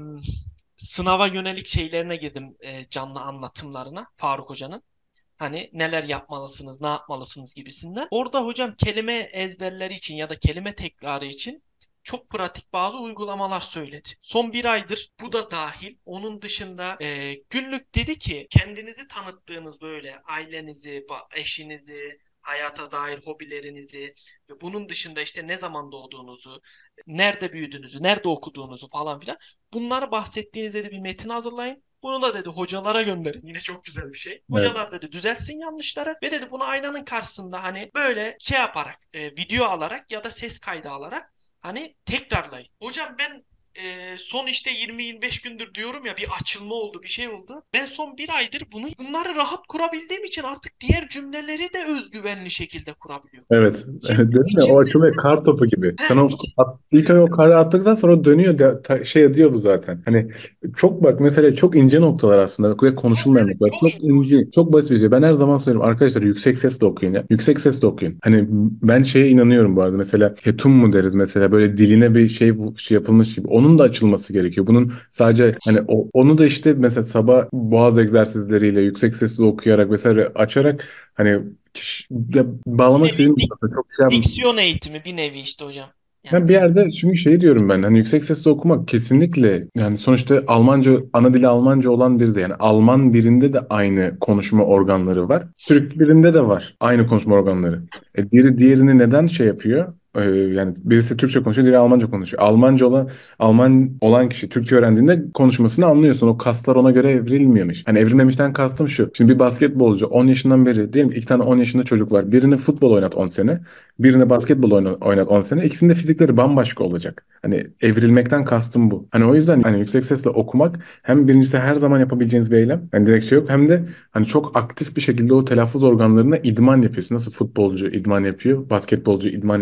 sınava yönelik şeylerine girdim, e, canlı anlatımlarına Faruk Hoca'nın. Hani neler yapmalısınız, ne yapmalısınız gibisinden. Orada hocam kelime ezberleri için ya da kelime tekrarı için çok pratik bazı uygulamalar söyledi. Son bir aydır bu da dahil. Onun dışında e, günlük dedi ki kendinizi tanıttığınız böyle ailenizi, ba- eşinizi, hayata dair hobilerinizi ve bunun dışında işte ne zaman doğduğunuzu, nerede büyüdüğünüzü, nerede okuduğunuzu falan filan bunları bahsettiğiniz dedi bir metin hazırlayın. Bunu da dedi hocalara gönderin. Yine çok güzel bir şey. Evet. Hocalar dedi düzeltsin yanlışları ve dedi bunu aynanın karşısında hani böyle şey yaparak e, video alarak ya da ses kaydı alarak hani tekrarlayın. Hocam ben e, son işte yirmi yirmi beş gündür diyorum ya bir açılma oldu bir şey oldu. Ben son bir aydır bunu bunları rahat kurabildiğim için artık diğer cümleleri de özgüvenli şekilde kurabiliyorum. Evet. İçim, Dedim ya o içimde açılıyor kar topu gibi. Sen heh, o iç, at, ilk ay o karı attıktan sonra o dönüyor de, ta- şey diyor bu zaten. Hani çok bak mesela çok ince noktalar aslında ve çok konuşulmayan evet noktalar. çok Çok ince hocam. ince, çok basit bir şey. Ben her zaman söylüyorum arkadaşlar yüksek sesle okuyun ya. Yüksek sesle okuyun. Hani ben şeye inanıyorum bu arada. Mesela ketum mu deriz mesela böyle diline bir şey, şey yapılmış gibi. Onun da açılması gerekiyor. Bunun sadece hani o, onu da işte mesela sabah boğaz egzersizleriyle yüksek sesle okuyarak vesaire açarak hani kişi, ya, Bir bağlamak nevi istediğim dik, nokta çok şey yap- diksiyon eğitimi bir nevi işte hocam. ben bir Yani yerde çünkü şey diyorum ben hani yüksek sesle okumak kesinlikle yani sonuçta Almanca ana dili Almanca olan biri de yani Alman birinde de aynı konuşma organları var. Türk birinde de var aynı konuşma organları. E, biri diğerini neden şey yapıyor? E, yani birisi Türkçe konuşuyor, diğeri Almanca konuşuyor. Almanca olan Alman olan kişi Türkçe öğrendiğinde konuşmasını anlıyorsun. O kaslar ona göre evrilmiyormuş. Hani evrilmemişten kastım şu. Şimdi bir basketbolcu on yaşından beri diyelim ki iki tane on yaşında çocuk var. Birini futbol oynat on sene. Birine basketbol oyna- oynat on sene. İkisinin de fizikleri bambaşka olacak. Hani evrilmekten kastım bu. Hani o yüzden hani yüksek sesle okumak hem birincisi her zaman yapabileceğiniz bir eylem. Yani direkt şey yok. Hem de hani çok aktif bir şekilde o telaffuz organlarına idman yapıyorsun. Nasıl futbolcu idman yapıyor, basketbolcu idman yapıyor ona göre.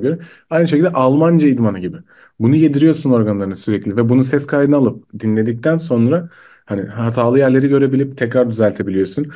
göre. Aynı şekilde Almanca idmanı gibi. Bunu yediriyorsun organlarına sürekli ve bunu ses kaydını alıp dinledikten sonra hani hatalı yerleri görebilip tekrar düzeltebiliyorsun.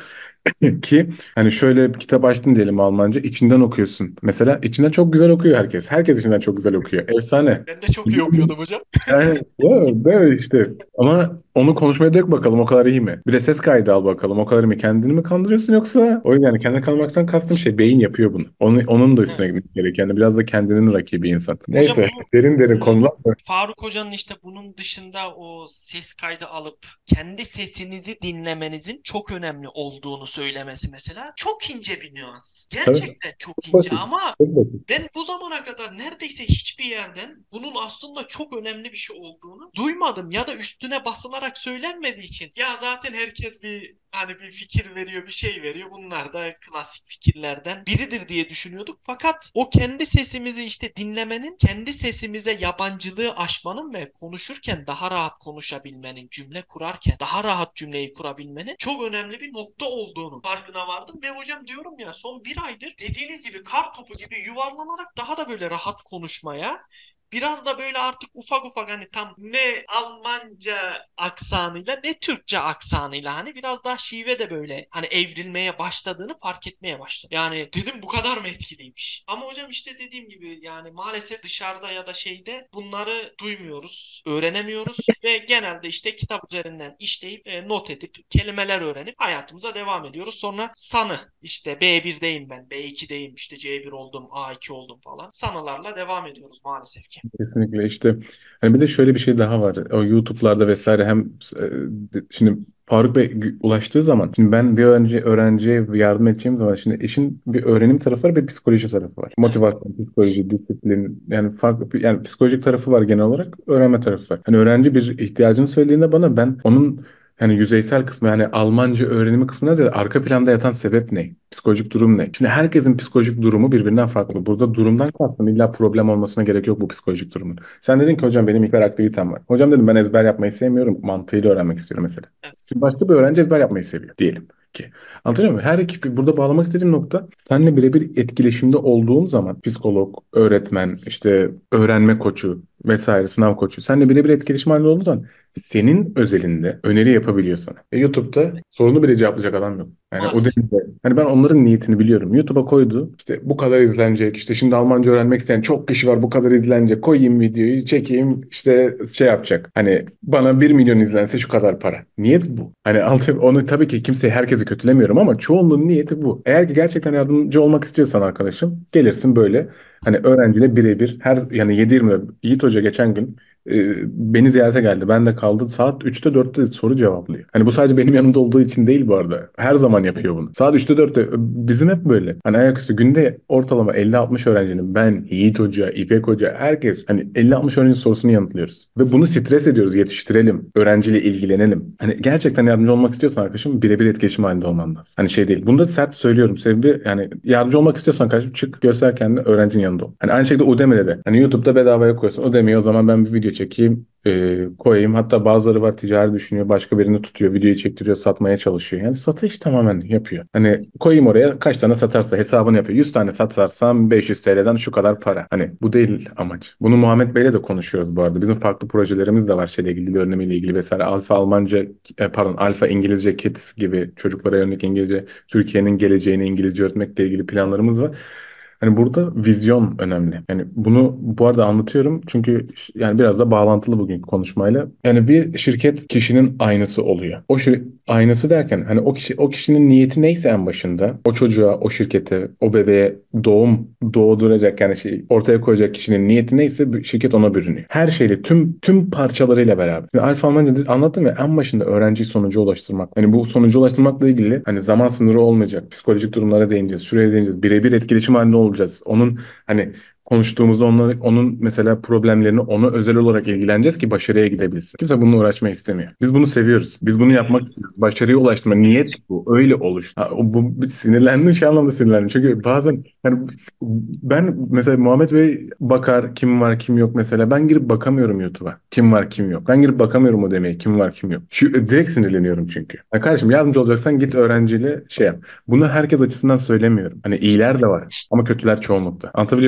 Ki hani şöyle bir kitap açtın diyelim Almanca, içinden okuyorsun. Mesela içinden çok güzel okuyor herkes. Herkes içinden çok güzel okuyor. Efsane. Ben de çok iyi okuyordum hocam. Yani değil mi? Değil mi işte. Ama onu konuşmaya dök bakalım o kadar iyi mi? Bir de ses kaydı al bakalım o kadar iyi mi? Kendini mi kandırıyorsun yoksa o yani kendine kalmaktan kastım şey beyin yapıyor bunu. Onun, onun da üstüne Evet. gitmek gerekiyor. Yani biraz da kendinin rakibi insan. Hocam Neyse bu derin derin e, konular da. Faruk Hoca'nın işte bunun dışında o ses kaydı alıp kendi sesinizi dinlemenizin çok önemli olduğunu söylemesi mesela çok ince bir nüans. Tabii, Gerçekten çok çok ince basit. ama Çok basit. ben bu zamana kadar neredeyse hiçbir yerden bunun aslında çok önemli bir şey olduğunu duymadım ya da üstüne basılarak söylenmediği için. Ya zaten herkes bir hani bir fikir veriyor, bir şey veriyor. Bunlar da klasik fikirlerden biridir diye düşünüyorduk. Fakat o kendi sesimizi işte dinlemenin, kendi sesimize yabancılığı aşmanın ve konuşurken daha rahat konuşabilmenin, cümle kurarken daha rahat cümleyi kurabilmenin çok önemli bir nokta olduğunu farkına vardım. Ve hocam diyorum ya son bir aydır dediğiniz gibi kar topu gibi yuvarlanarak daha da böyle rahat konuşmaya, biraz da böyle artık ufak ufak hani tam ne Almanca aksanıyla ne Türkçe aksanıyla hani biraz daha şive de böyle hani evrilmeye başladığını fark etmeye başladım. Yani dedim bu kadar mı etkiliymiş? Ama hocam işte dediğim gibi yani maalesef dışarıda ya da şeyde bunları duymuyoruz, öğrenemiyoruz ve genelde işte kitap üzerinden işleyip e, not edip kelimeler öğrenip hayatımıza devam ediyoruz. Sonra sanı işte B birdeyim ben, B ikideyim işte C bir oldum, A iki oldum falan. Sanılarla devam ediyoruz maalesef ki. Kesinlikle işte hani bir de şöyle bir şey daha var. O YouTube'larda vesaire hem e, şimdi Faruk Bey gü- ulaştığı zaman şimdi ben bir öğrenci öğrenciye yardım edeceğim zaman şimdi işin bir öğrenim tarafı var bir psikoloji tarafı var. Evet. Motivasyon, psikoloji, disiplin yani farklı bir- yani psikolojik tarafı var genel olarak öğrenme tarafı var. Hani öğrenci bir ihtiyacını söylediğinde bana ben onun yani yüzeysel kısmı yani Almanca öğrenimi kısmından ziyade arka planda yatan sebep ne? Psikolojik durum ne? Şimdi herkesin psikolojik durumu birbirinden farklı. Burada durumdan kastım illa problem olmasına gerek yok bu psikolojik durumun. Sen dedin ki hocam benim hiperaktivitem var. Hocam dedim ben ezber yapmayı sevmiyorum. Mantığıyla öğrenmek istiyorum mesela. Evet. Şimdi başka bir öğrenci ezber yapmayı seviyor diyelim ki. Anlatabiliyor muyum? Her iki burada bağlamak istediğim nokta seninle birebir etkileşimde olduğum zaman psikolog, öğretmen, işte öğrenme koçu vesaire sınav koçu seninle birebir etkileşim halinde olduğu zaman senin özelinde öneri yapabiliyor sana. E, YouTube'da sorunu bile cevaplayacak adam yok. Yani o Maalesef. derece. Hani ben onların niyetini biliyorum. YouTube'a koydu. İşte bu kadar izlenecek. İşte şimdi Almanca öğrenmek isteyen çok kişi var. Bu kadar izlenecek. Koyayım videoyu, çekeyim. İşte şey yapacak. Hani bana bir milyon izlense şu kadar para. Niyet bu. Hani altı- onu tabii ki kimseyi herkesi kötülemiyorum ama çoğunluğun niyeti bu. Eğer ki gerçekten yardımcı olmak istiyorsan arkadaşım gelirsin böyle. Hani öğrenciyle birebir her yani yedi yirmi Yiğit Hoca geçen gün e, beni ziyarete geldi. Ben de kaldı. Saat üçte dörtte soru cevaplıyor. Hani bu sadece benim yanımda olduğu için değil bu arada. Her zaman yapıyor bunu. Saat üçte dörtte bizim hep böyle. Hani ayaküstü günde ortalama elli altmış öğrencinin ben, Yiğit Hoca, İpek Hoca herkes hani elli altmış öğrenci sorusunu yanıtlıyoruz. Ve bunu stres ediyoruz. Yetiştirelim. Öğrenciyle ilgilenelim. Hani gerçekten yardımcı olmak istiyorsan arkadaşım birebir etkileşim halinde olman lazım. Hani şey değil. Bunu da sert söylüyorum. Sebebi yani yardımcı olmak istiyorsan kardeşim çık göster kendini öğrencinin yanında ol. Hani aynı şekilde Udemy'de de. Hani YouTube'da bedavaya koyuyorsun. Udemy'ye o zaman ben bir video çekeyim e, koyayım. Hatta bazıları var ticari düşünüyor. Başka birini tutuyor. Videoyu çektiriyor. Satmaya çalışıyor. Yani satış tamamen yapıyor. Hani koyayım oraya kaç tane satarsa hesabını yapıyor. yüz tane satarsam beş yüz T L'den şu kadar para. Hani bu değil amaç. Bunu Muhammed Bey'le de konuşuyoruz bu arada. Bizim farklı projelerimiz de var şeyle ilgili, dil öğrenimiyle ilgili vesaire. Alfa Almanca, e, pardon Alfa İngilizce Kids gibi çocuklara yönelik İngilizce, Türkiye'nin geleceğini İngilizce öğretmekle ilgili planlarımız var. Hani burada vizyon önemli. Yani bunu bu arada anlatıyorum çünkü ş- yani biraz da bağlantılı bugünkü konuşmayla. Yani bir şirket kişinin aynası oluyor. O şir aynası derken hani o kişi o kişinin niyeti neyse en başında o çocuğa, o şirkete, o bebeğe doğum doğduracak yani şey ortaya koyacak kişinin niyeti neyse bu şirket ona bürünüyor. Her şeyle tüm tüm parçalarıyla beraber. Şimdi Alfa Almanca anlattım ya en başında öğrenciyi sonuca ulaştırmak. Hani bu sonuca ulaştırmakla ilgili hani zaman sınırı olmayacak. Psikolojik durumlara değineceğiz. Şuraya değineceğiz. Birebir etkileşim halinde olacağız. Onun hani konuştuğumuzda onları, onun mesela problemlerini ona özel olarak ilgileneceğiz ki başarıya gidebilsin. Kimse bununla uğraşmayı istemiyor. Biz bunu seviyoruz. Biz bunu yapmak Evet. istiyoruz. Başarıya ulaştırma. Niyet bu. Öyle oluş. Ha, o, bu sinirlendim şey anlamda sinirlendim. Çünkü bazen hani ben mesela Muhammed Bey bakar kim var kim yok mesela. Ben girip bakamıyorum YouTube'a. Kim var kim yok. Ben girip bakamıyorum o demeye kim var kim yok. Şu, direkt sinirleniyorum çünkü. Ya kardeşim yardımcı olacaksan git öğrenciyle şey yap. Bunu herkes açısından söylemiyorum. Hani iyiler de var ama kötüler çoğunlukta. Anlatabiliyorum değil mi?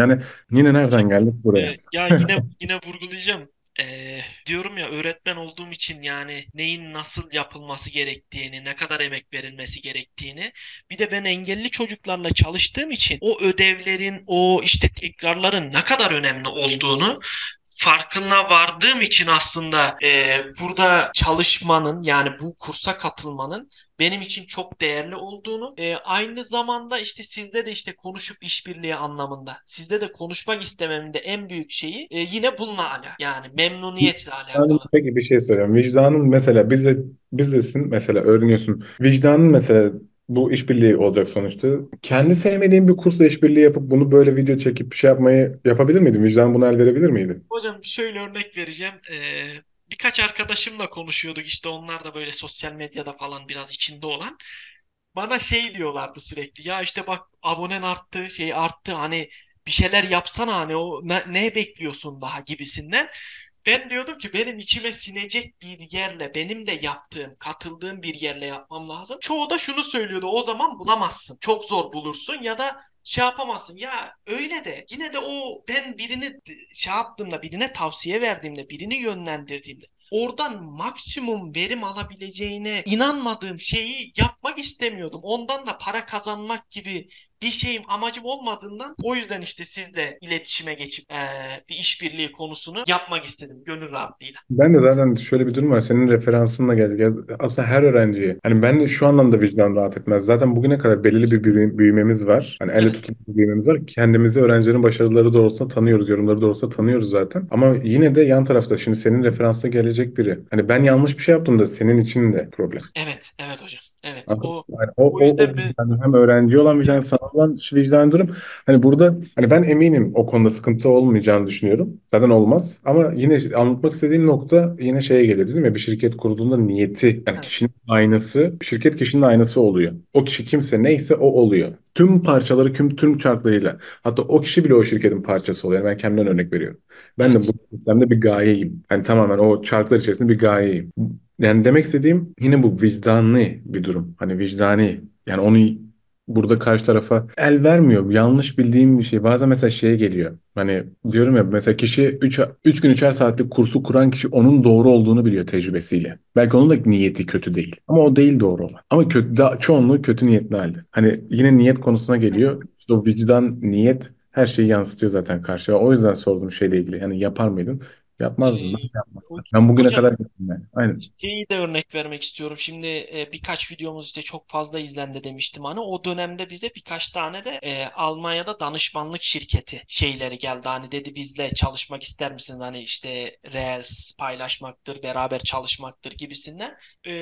Yani yine nereden geldik buraya? Ee, ya yine yine vurgulayacağım. Ee, diyorum ya öğretmen olduğum için yani neyin nasıl yapılması gerektiğini, ne kadar emek verilmesi gerektiğini. Bir de ben engelli çocuklarla çalıştığım için o ödevlerin, o işte tekrarların ne kadar önemli olduğunu farkına vardığım için aslında e, burada çalışmanın yani bu kursa katılmanın benim için çok değerli olduğunu, e, aynı zamanda işte sizde de işte konuşup işbirliği anlamında sizde de konuşmak istememin de en büyük şeyi e, yine bununla alakalı. Yani memnuniyetle Vicdanın, alakalı. peki bir şey söyleyeyim. Vicdanın mesela bizde bizdesin mesela öğreniyorsun. Vicdanın mesela bu işbirliği olacak sonuçta. Kendi sevmediğin bir kursla işbirliği yapıp bunu böyle video çekip bir şey yapmayı yapabilir miydin? Vicdan buna el verebilir miydi? Hocam şöyle örnek vereceğim. E, birkaç arkadaşımla konuşuyorduk işte onlar da böyle sosyal medyada falan biraz içinde olan. Bana şey diyorlardı sürekli. Ya işte bak abonen arttı, şey arttı hani bir şeyler yapsana hani o ne, ne bekliyorsun daha gibisinden. Ben diyordum ki benim içime sinecek bir yerle benim de yaptığım, katıldığım bir yerle yapmam lazım. Çoğu da şunu söylüyordu. O zaman bulamazsın. Çok zor bulursun ya da şey yapamazsın. Ya öyle de yine de o ben birini şey yaptığımda, birine tavsiye verdiğimde, birini yönlendirdiğimde oradan maksimum verim alabileceğine inanmadığım şeyi yapmak istemiyordum. Ondan da para kazanmak gibi bir şeyim amacım olmadığından o yüzden işte sizle iletişime geçip eee, bir işbirliği konusunu yapmak istedim gönül rahatlığıyla. Ben de zaten şöyle bir durum var. Senin referansınla geldik. Ya aslında her öğrenciye. Hani ben de şu anlamda vicdan rahat etmez. Zaten bugüne kadar belirli bir büyü- büyümemiz var. Hani elle Evet, tutulur bir büyümemiz var. Kendimizi öğrencilerin başarıları doğrultusunda tanıyoruz. Yorumları doğrultusunda tanıyoruz zaten. Ama yine de yan tarafta şimdi senin referansına gelecek biri. Hani ben yanlış bir şey yaptım da senin için de problem. evet, evet hocam. Evet. Anladın O mı? Yani o, o o, o yüzden bir vicdan hem öğrenci olan vicdan, sana olan vicdan durum. Hani burada hani ben eminim o konuda sıkıntı olmayacağını düşünüyorum. Zaten olmaz. Ama yine anlatmak istediğim nokta yine şeye geliyor dedim ya, bir şirket kurduğunda niyeti yani evet, kişinin aynası, şirket kişinin aynası oluyor. O kişi kimse neyse o oluyor. Tüm parçaları tüm, tüm çarklarıyla. Hatta o kişi bile o şirketin parçası oluyor. Yani ben kendimden örnek veriyorum. Ben de bu evet. sistemde bir gayeyim. Hani tamamen o çarklar içerisinde bir gayeyim. Yani demek istediğim yine bu vicdanlı bir durum. Hani vicdani. Yani onu burada karşı tarafa el vermiyor. Yanlış bildiğim bir şey. Bazen mesela şeye geliyor. Hani diyorum ya mesela kişi üç üç gün üçer saatlik kursu kuran kişi onun doğru olduğunu biliyor tecrübesiyle. Belki onun da niyeti kötü değil. Ama o değil doğru olan. Ama kötü, da, çoğunluğu kötü niyetli halde. Hani yine niyet konusuna geliyor. İşte o vicdan, niyet her şeyi yansıtıyor zaten karşıya. O yüzden sorduğum şeyle ilgili. Yani yapar mıydın? Yapmazdım. Ben Ee, de yapmazdım. ho- Ben bugüne hocam kadar gittim yani. Aynen. şeyi de örnek vermek istiyorum. Şimdi e, birkaç videomuz işte çok fazla izlendi demiştim hani. O dönemde bize birkaç tane de e, Almanya'da danışmanlık şirketi şeyleri geldi. Hani dedi bizle çalışmak ister misin? Hani işte Reels paylaşmaktır, beraber çalışmaktır gibisinden.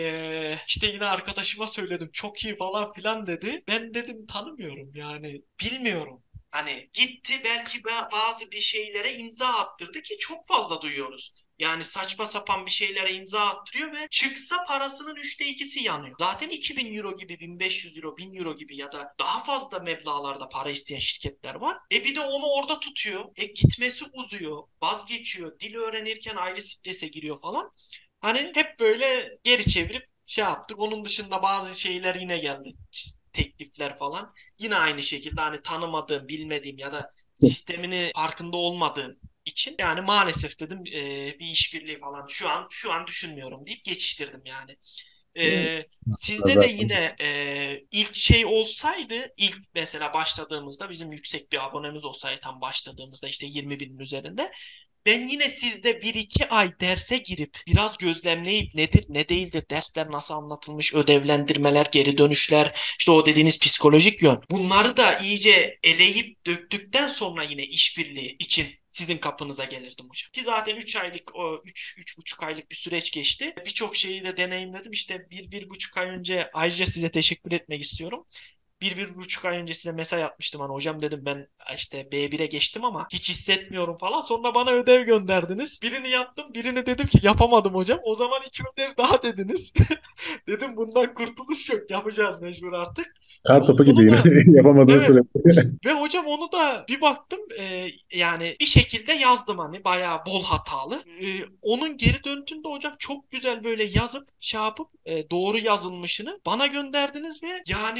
E, işte yine arkadaşıma söyledim. Çok iyi falan filan dedi. Ben dedim tanımıyorum yani bilmiyorum. Hani gitti belki ba- bazı bir şeylere imza attırdı ki çok fazla duyuyoruz. Yani saçma sapan bir şeylere imza attırıyor ve çıksa parasının üçte ikisi yanıyor. Zaten iki bin euro gibi, bin beş yüz euro, bin euro gibi ya da daha fazla meblağlarda para isteyen şirketler var. E bir de onu orada tutuyor. E gitmesi uzuyor, vazgeçiyor. Dil öğrenirken ayrı strese giriyor falan. Hani hep böyle geri çevirip şey yaptık. Onun dışında bazı şeyler yine geldi. Teklifler falan. Yine aynı şekilde hani tanımadığım, bilmediğim ya da sistemini farkında olmadığım için yani maalesef dedim e, bir işbirliği falan şu an şu an düşünmüyorum deyip geçiştirdim yani. Yani E, sizde de zaten. yine e, ilk şey olsaydı ilk mesela başladığımızda bizim yüksek bir abonemiz olsaydı tam başladığımızda işte yirmi binin üzerinde ben yine sizde bir iki ay derse girip biraz gözlemleyip nedir ne değildir dersler nasıl anlatılmış ödevlendirmeler geri dönüşler işte o dediğiniz psikolojik yön bunları da iyice eleyip döktükten sonra yine işbirliği için sizin kapınıza gelirdim hocam. Ki zaten üç aylık o üç üç buçuk aylık bir süreç geçti. Birçok şeyi de deneyimledim. İşte bir bir buçuk ay önce ayrıca size teşekkür etmek istiyorum bir, bir buçuk ay önce size mesaj atmıştım hani hocam dedim ben işte B bire geçtim ama hiç hissetmiyorum falan. Sonra bana ödev gönderdiniz. Birini yaptım, birini dedim ki yapamadım hocam. O zaman iki ödev daha dediniz. Dedim bundan kurtuluş yok. Yapacağız mecbur artık. Kar O- topu gibi Onu yine da yapamadığın evet sürece. ve hocam onu da bir baktım e, yani bir şekilde yazdım hani bayağı bol hatalı. E, onun geri döndüğünde hocam çok güzel böyle yazıp şey yapıp e, doğru yazılmışını bana gönderdiniz ve yani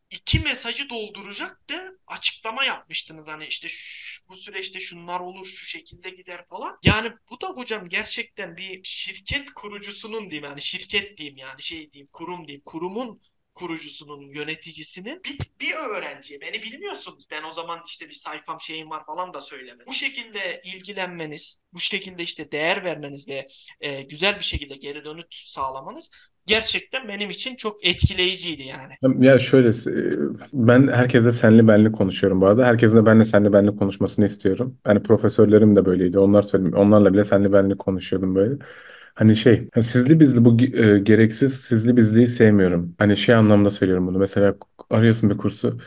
iki mesajı dolduracak da açıklama yapmıştınız. Hani işte şu- bu süreçte şunlar olur, şu şekilde gider falan. Yani bu da hocam gerçekten bir şirket kurucusunun diyeyim, yani şirket diyeyim, yani şey diyeyim, kurum diyeyim, kurumun kurucusunun, yöneticisinin bir, bir öğrenciye, beni bilmiyorsunuz, ben o zaman işte bir sayfam şeyim var falan da söylemedim. Bu şekilde ilgilenmeniz, bu şekilde işte değer vermeniz ve e, güzel bir şekilde geri dönüt sağlamanız gerçekten benim için çok etkileyiciydi yani. Ya şöyle, e, ben herkese senli benli konuşuyorum bu arada. Herkesin de benle senli benli konuşmasını istiyorum. Yani profesörlerim de böyleydi. Onlar söyleyeyim. Onlarla bile senli benli konuşuyordum böyle. Hani şey, hani sizli bizli bu e, gereksiz sizli bizliyi sevmiyorum. Hani şey anlamda söylüyorum bunu. Mesela arıyorsun bir kursu.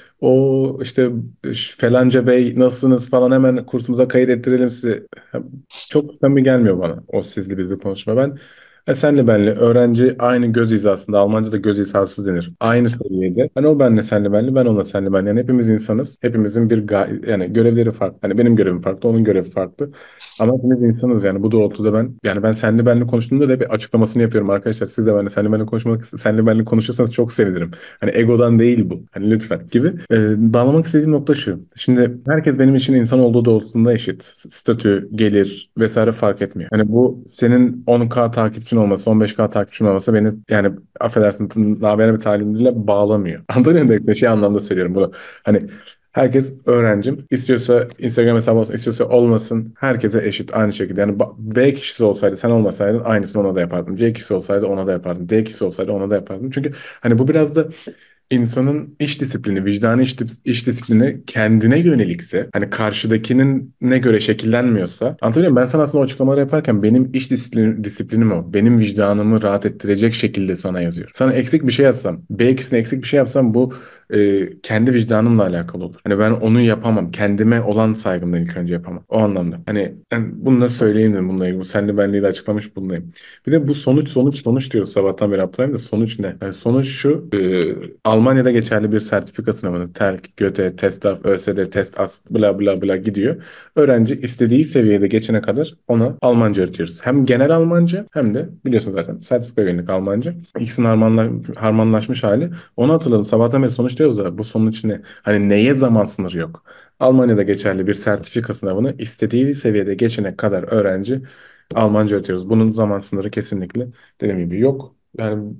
O işte e, falanca bey nasılsınız falan, hemen kursumuza kayıt ettirelim sizi. Ha, çok samimi gelmiyor bana o sizli bizli konuşma. Ben e senle benle öğrenci aynı göz hizasında, Almanca'da göz hizası denir. Aynı seviyede. Hani o benle senle benle, ben onunla senle benle. Yani hepimiz insanız. Hepimizin bir ga- yani görevleri farklı. Hani benim görevim farklı, onun görevi farklı. Ama hepimiz insanız yani, bu doğrultuda ben yani ben senle benle konuştuğumda da bir açıklamasını yapıyorum arkadaşlar. Siz de benle senle benle konuşmak senle benle konuşursanız çok sevinirim. Hani egodan değil bu. Hani lütfen gibi. Ee, bağlamak istediğim nokta şu. Şimdi herkes benim için insan olduğu doğrultusunda eşit. S- Statü, gelir vesaire fark etmiyor. Hani bu senin on K takipçin olması, on beş K takipçin olması beni yani affedersin nabene bir talimle bağlamıyor. Anlatabiliyor muyum? demek Şey anlamda söylüyorum bunu. Hani herkes öğrencim. İstiyorsa Instagram hesabı olsun, istiyorsa olmasın. Herkese eşit aynı şekilde. Yani ba- B kişisi olsaydı, sen olmasaydın aynısını ona da yapardım. C kişisi olsaydı ona da yapardım. D kişisi olsaydı ona da yapardım. Çünkü hani bu biraz da insanın iş disiplini, vicdani iş, dis- iş disiplini kendine yönelikse, hani karşıdakinin ne göre şekillenmiyorsa, anlatabiliyor muyum? Ben sana aslında o açıklamaları yaparken benim iş disiplini, disiplinim o. Benim vicdanımı rahat ettirecek şekilde sana yazıyorum. Sana eksik bir şey yazsam, B ikisine eksik bir şey yapsam bu e, kendi vicdanımla alakalı olur. Hani ben onu yapamam. Kendime olan saygımdan ilk önce yapamam. O anlamda. Hani ben bunu da söyleyeyim dedim bununla ilgili. Bu senle benliği de açıklamış bulunayım. Bir de bu sonuç sonuç sonuç diyoruz sabahtan beri aptalayım da sonuç ne? Yani sonuç şu, e, Almanya'da geçerli bir sertifika sınavını TELK, GÖTE, TESTAF, ÖSD, TESTAS bla bla bla gidiyor. Öğrenci istediği seviyede geçene kadar ona Almanca öğretiyoruz. Hem genel Almanca hem de biliyorsun zaten sertifika yönelik Almanca. İkisinin harmanla, harmanlaşmış hali. Onu hatırladım. Sabahtan beri sonuç diyoruz da bu sonuç ne? Hani neye zaman sınırı yok? Almanya'da geçerli bir sertifika sınavını istediği seviyede geçene kadar öğrenci Almanca öğretiyoruz. Bunun zaman sınırı kesinlikle dediğim gibi yok. Yani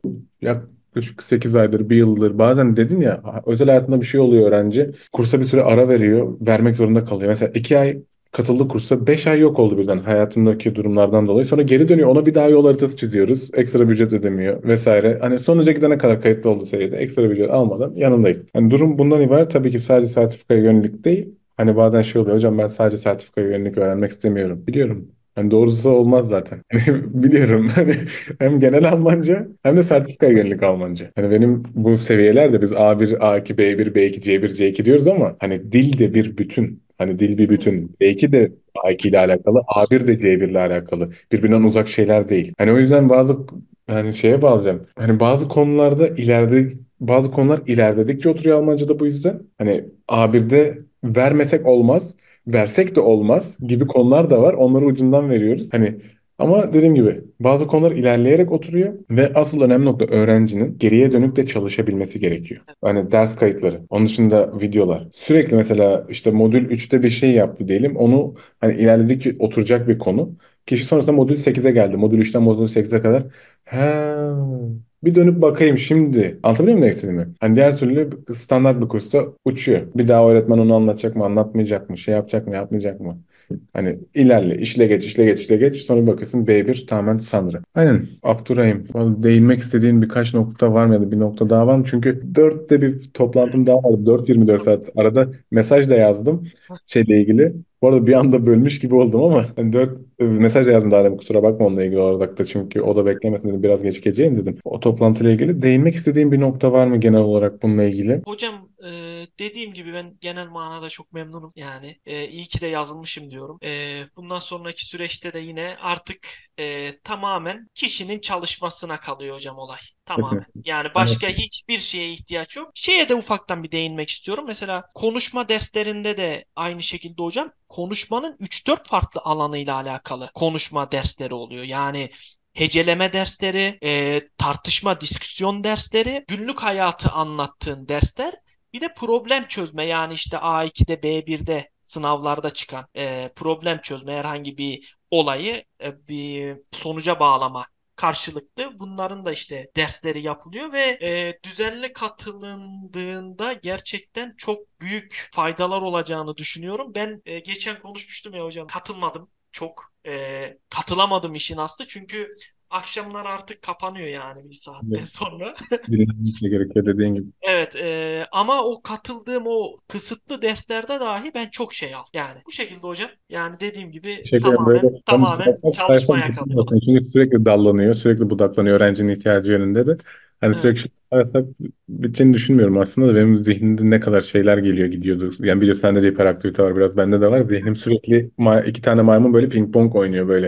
yaklaşık sekiz aydır, bir yıldır bazen dedim ya, özel hayatında bir şey oluyor öğrenci. Kursa bir süre ara veriyor, vermek zorunda kalıyor. Mesela iki ay katıldı kursa, beş ay yok oldu birden hayatındaki durumlardan dolayı. Sonra geri dönüyor, ona bir daha yol haritası çiziyoruz. Ekstra bir ücret ödemiyor vesaire. Hani sonuca gidene kadar kayıtlı olduğu seviyede ekstra bir ücret almadan yanındayız. Hani durum bundan ibaret. Tabii ki sadece sertifikaya yönelik değil. Hani bazen şey oluyor, hocam ben sadece sertifikaya yönelik öğrenmek istemiyorum. Biliyorum. Hani doğrusu olmaz zaten. Biliyorum. Hani hem genel Almanca hem de sertifikaya yönelik Almanca. Hani benim bu seviyelerde biz A bir, A iki, B bir, B iki, C bir, C iki diyoruz ama hani dil de bir bütün. Hani dil bir Evet. bütün. B iki de A iki ile alakalı, A bir de C bir ile alakalı. Birbirinden uzak şeyler değil. Hani o yüzden bazı hani şeye bağlayacağım. Hani bazı konularda ileride bazı konular ilerledikçe oturuyor Almanca'da bu yüzden. Hani A birde vermesek olmaz, versek de olmaz gibi konular da var. Onları ucundan veriyoruz. Hani ama dediğim gibi bazı konular ilerleyerek oturuyor ve asıl önemli nokta öğrencinin geriye dönük de çalışabilmesi gerekiyor. Hani ders kayıtları, onun dışında videolar. Sürekli mesela işte modül üçte bir şey yaptı diyelim. Onu hani ilerledikçe oturacak bir konu. Kişi sonrasında modül sekize geldi. Modül üçten modül sekize kadar. Ha, bir dönüp bakayım şimdi. Anlatabiliyor muyum ne istediğimi? Hani diğer türlü standart bir kursta uçuyor. Bir daha öğretmen onu anlatacak mı, anlatmayacak mı, şey yapacak mı, yapmayacak mı? Hani ilerle, işle geç, işle geç, işle geç. Sonra bir bakıyorsun B bir tamamen Sanrı. Aynen Abdurrahim. Vallahi değinmek istediğin birkaç nokta var mı ya da bir nokta daha var mı? Çünkü dörtte bir toplantım daha vardı. dört yirmi dört saat arada mesaj da yazdım şeyle ilgili. Bu arada bir anda bölmüş gibi oldum ama hani dört mesaj yazdım daha demin, kusura bakma onunla ilgili olarak da, çünkü o da beklemesin dedim, biraz geç geleceğim dedim. O toplantıyla ilgili değinmek istediğim bir nokta var mı genel olarak bununla ilgili? Hocam e, dediğim gibi ben genel manada çok memnunum. Yani e, iyi ki de yazılmışım diyorum. E, bundan sonraki süreçte de yine artık e, tamamen kişinin çalışmasına kalıyor hocam olay. Tamamen. Kesinlikle. Yani Evet. başka hiçbir şeye ihtiyaç yok. Şeye de ufaktan bir değinmek istiyorum. Mesela konuşma derslerinde de aynı şekilde hocam konuşmanın üç dört farklı alanıyla alakalı konuşma dersleri oluyor. Yani heceleme dersleri, e, tartışma, diskusyon dersleri, günlük hayatı anlattığın dersler, bir de problem çözme, yani işte A ikide B birde sınavlarda çıkan e, problem çözme, herhangi bir olayı e, bir sonuca bağlama karşılıklı, bunların da işte dersleri yapılıyor ve e, düzenli katılındığında gerçekten çok büyük faydalar olacağını düşünüyorum. Ben e, geçen konuşmuştum ya hocam, katılmadım. Çok e, katılamadım işin aslı, çünkü akşamlar artık kapanıyor yani bir saatten sonra. Bilinmesi gerekiyor dediğin gibi. Evet, e, ama o katıldığım o kısıtlı derslerde dahi ben çok şey aldım. Yani bu şekilde hocam. Yani dediğim gibi Teşekkür ederim. tamamen Böyle tam tamamen sayfa sayfa çalışmaya kalıyor. bitirmiyorsun. Çünkü sürekli dallanıyor, sürekli budaklanıyor öğrencinin ihtiyacı yönünde de. Hani Evet. sürekli sayfa biteceğini düşünmüyorum aslında da benim zihnimde ne kadar şeyler geliyor gidiyordu. Yani biliyorsun sende de hiperaktivite var biraz bende de var. Zihnim sürekli ma- iki tane maymun böyle ping pong oynuyor böyle.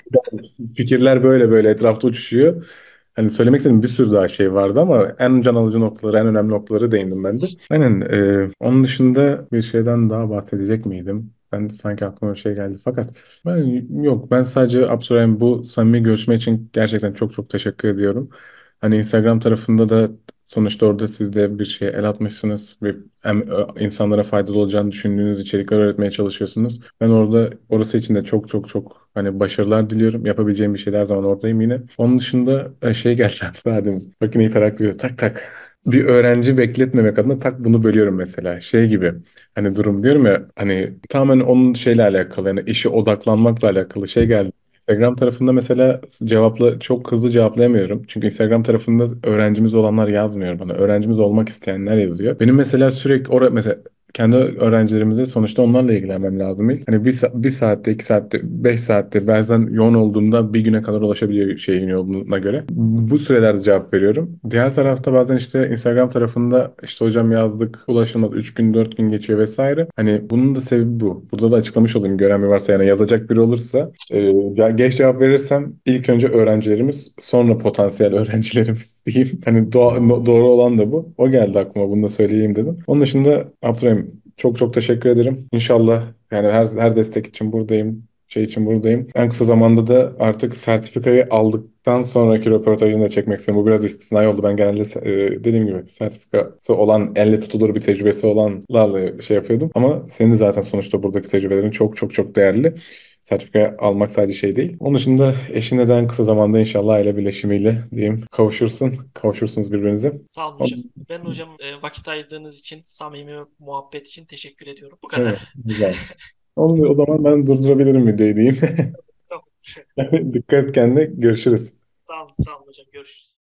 Fikirler böyle böyle etrafta uçuşuyor. Hani söylemek istediğim bir sürü daha şey vardı ama en can alıcı noktaları, en önemli noktaları değindim ben de. Aynen. E, onun dışında bir şeyden daha bahsedecek miydim? Ben sanki aklıma bir şey geldi. Fakat ben yok. Ben sadece Abdurrahim bu samimi görüşme için gerçekten çok çok teşekkür ediyorum. Hani Instagram tarafında da sonuçta orada siz de bir şeye el atmışsınız ve hem e, insanlara faydalı olacağını düşündüğünüz içerikler öğretmeye çalışıyorsunuz. Ben orada orası için de çok çok çok hani başarılar diliyorum. Yapabileceğim bir şeyler her zaman oradayım yine. Onun dışında e, şey geldi aklıma dedim. Bakın hiperaktif tak tak. Bir öğrenci bekletmemek adına tak bunu bölüyorum mesela. Şey gibi. Hani durum diyorum ya hani tamamen onun şeyle alakalı yani işe odaklanmakla alakalı şey geldi. Instagram tarafında mesela cevapla çok hızlı cevaplayamıyorum. Çünkü Instagram tarafında öğrencimiz olanlar yazmıyor bana. Öğrencimiz olmak isteyenler yazıyor. Benim mesela sürekli orada mesela kendi öğrencilerimize sonuçta onlarla ilgilenmem lazım ilk. Hani bir, sa- bir saatte, iki saatte, beş saatte bazen yoğun olduğunda bir güne kadar ulaşabiliyor şeyin yoğunluğuna göre. Bu sürelerde cevap veriyorum. Diğer tarafta bazen işte Instagram tarafında işte hocam yazdık ulaşılmadı üç gün dört gün geçiyor vesaire. Hani bunun da sebebi bu. Burada da açıklamış olayım gören bir varsa yani yazacak biri olursa. E, ce- geç cevap verirsem ilk önce öğrencilerimiz sonra potansiyel öğrencilerimiz diyeyim. Hani doğa- no- doğru olan da bu. O geldi aklıma bunu da söyleyeyim dedim. Onun dışında Abdurrahim çok çok teşekkür ederim. İnşallah yani her, her destek için buradayım. Şey için buradayım. En kısa zamanda da artık sertifikayı aldıktan sonraki röportajını da çekmek istiyorum. Bu biraz istisnai oldu. Ben genelde e, dediğim gibi sertifikası olan, elle tutulur bir tecrübesi olanlarla şey yapıyordum. Ama senin de zaten sonuçta buradaki tecrübelerin çok çok çok değerli. Sertifika almak sadece şey değil. Onun dışında eşinle de en kısa zamanda inşallah aile birleşimiyle diyeyim kavuşursun. Kavuşursunuz birbirinize. Sağ olun hocam. Ben hocam e, vakit ayırdığınız için, samimi muhabbet için teşekkür ediyorum. Bu Evet, kadar. güzel. Onu, o zaman ben durdurabilirim videoyu diyeyim. Tamam. Dikkat et kendine. Görüşürüz. Sağ olun, sağ olun hocam. Görüşürüz.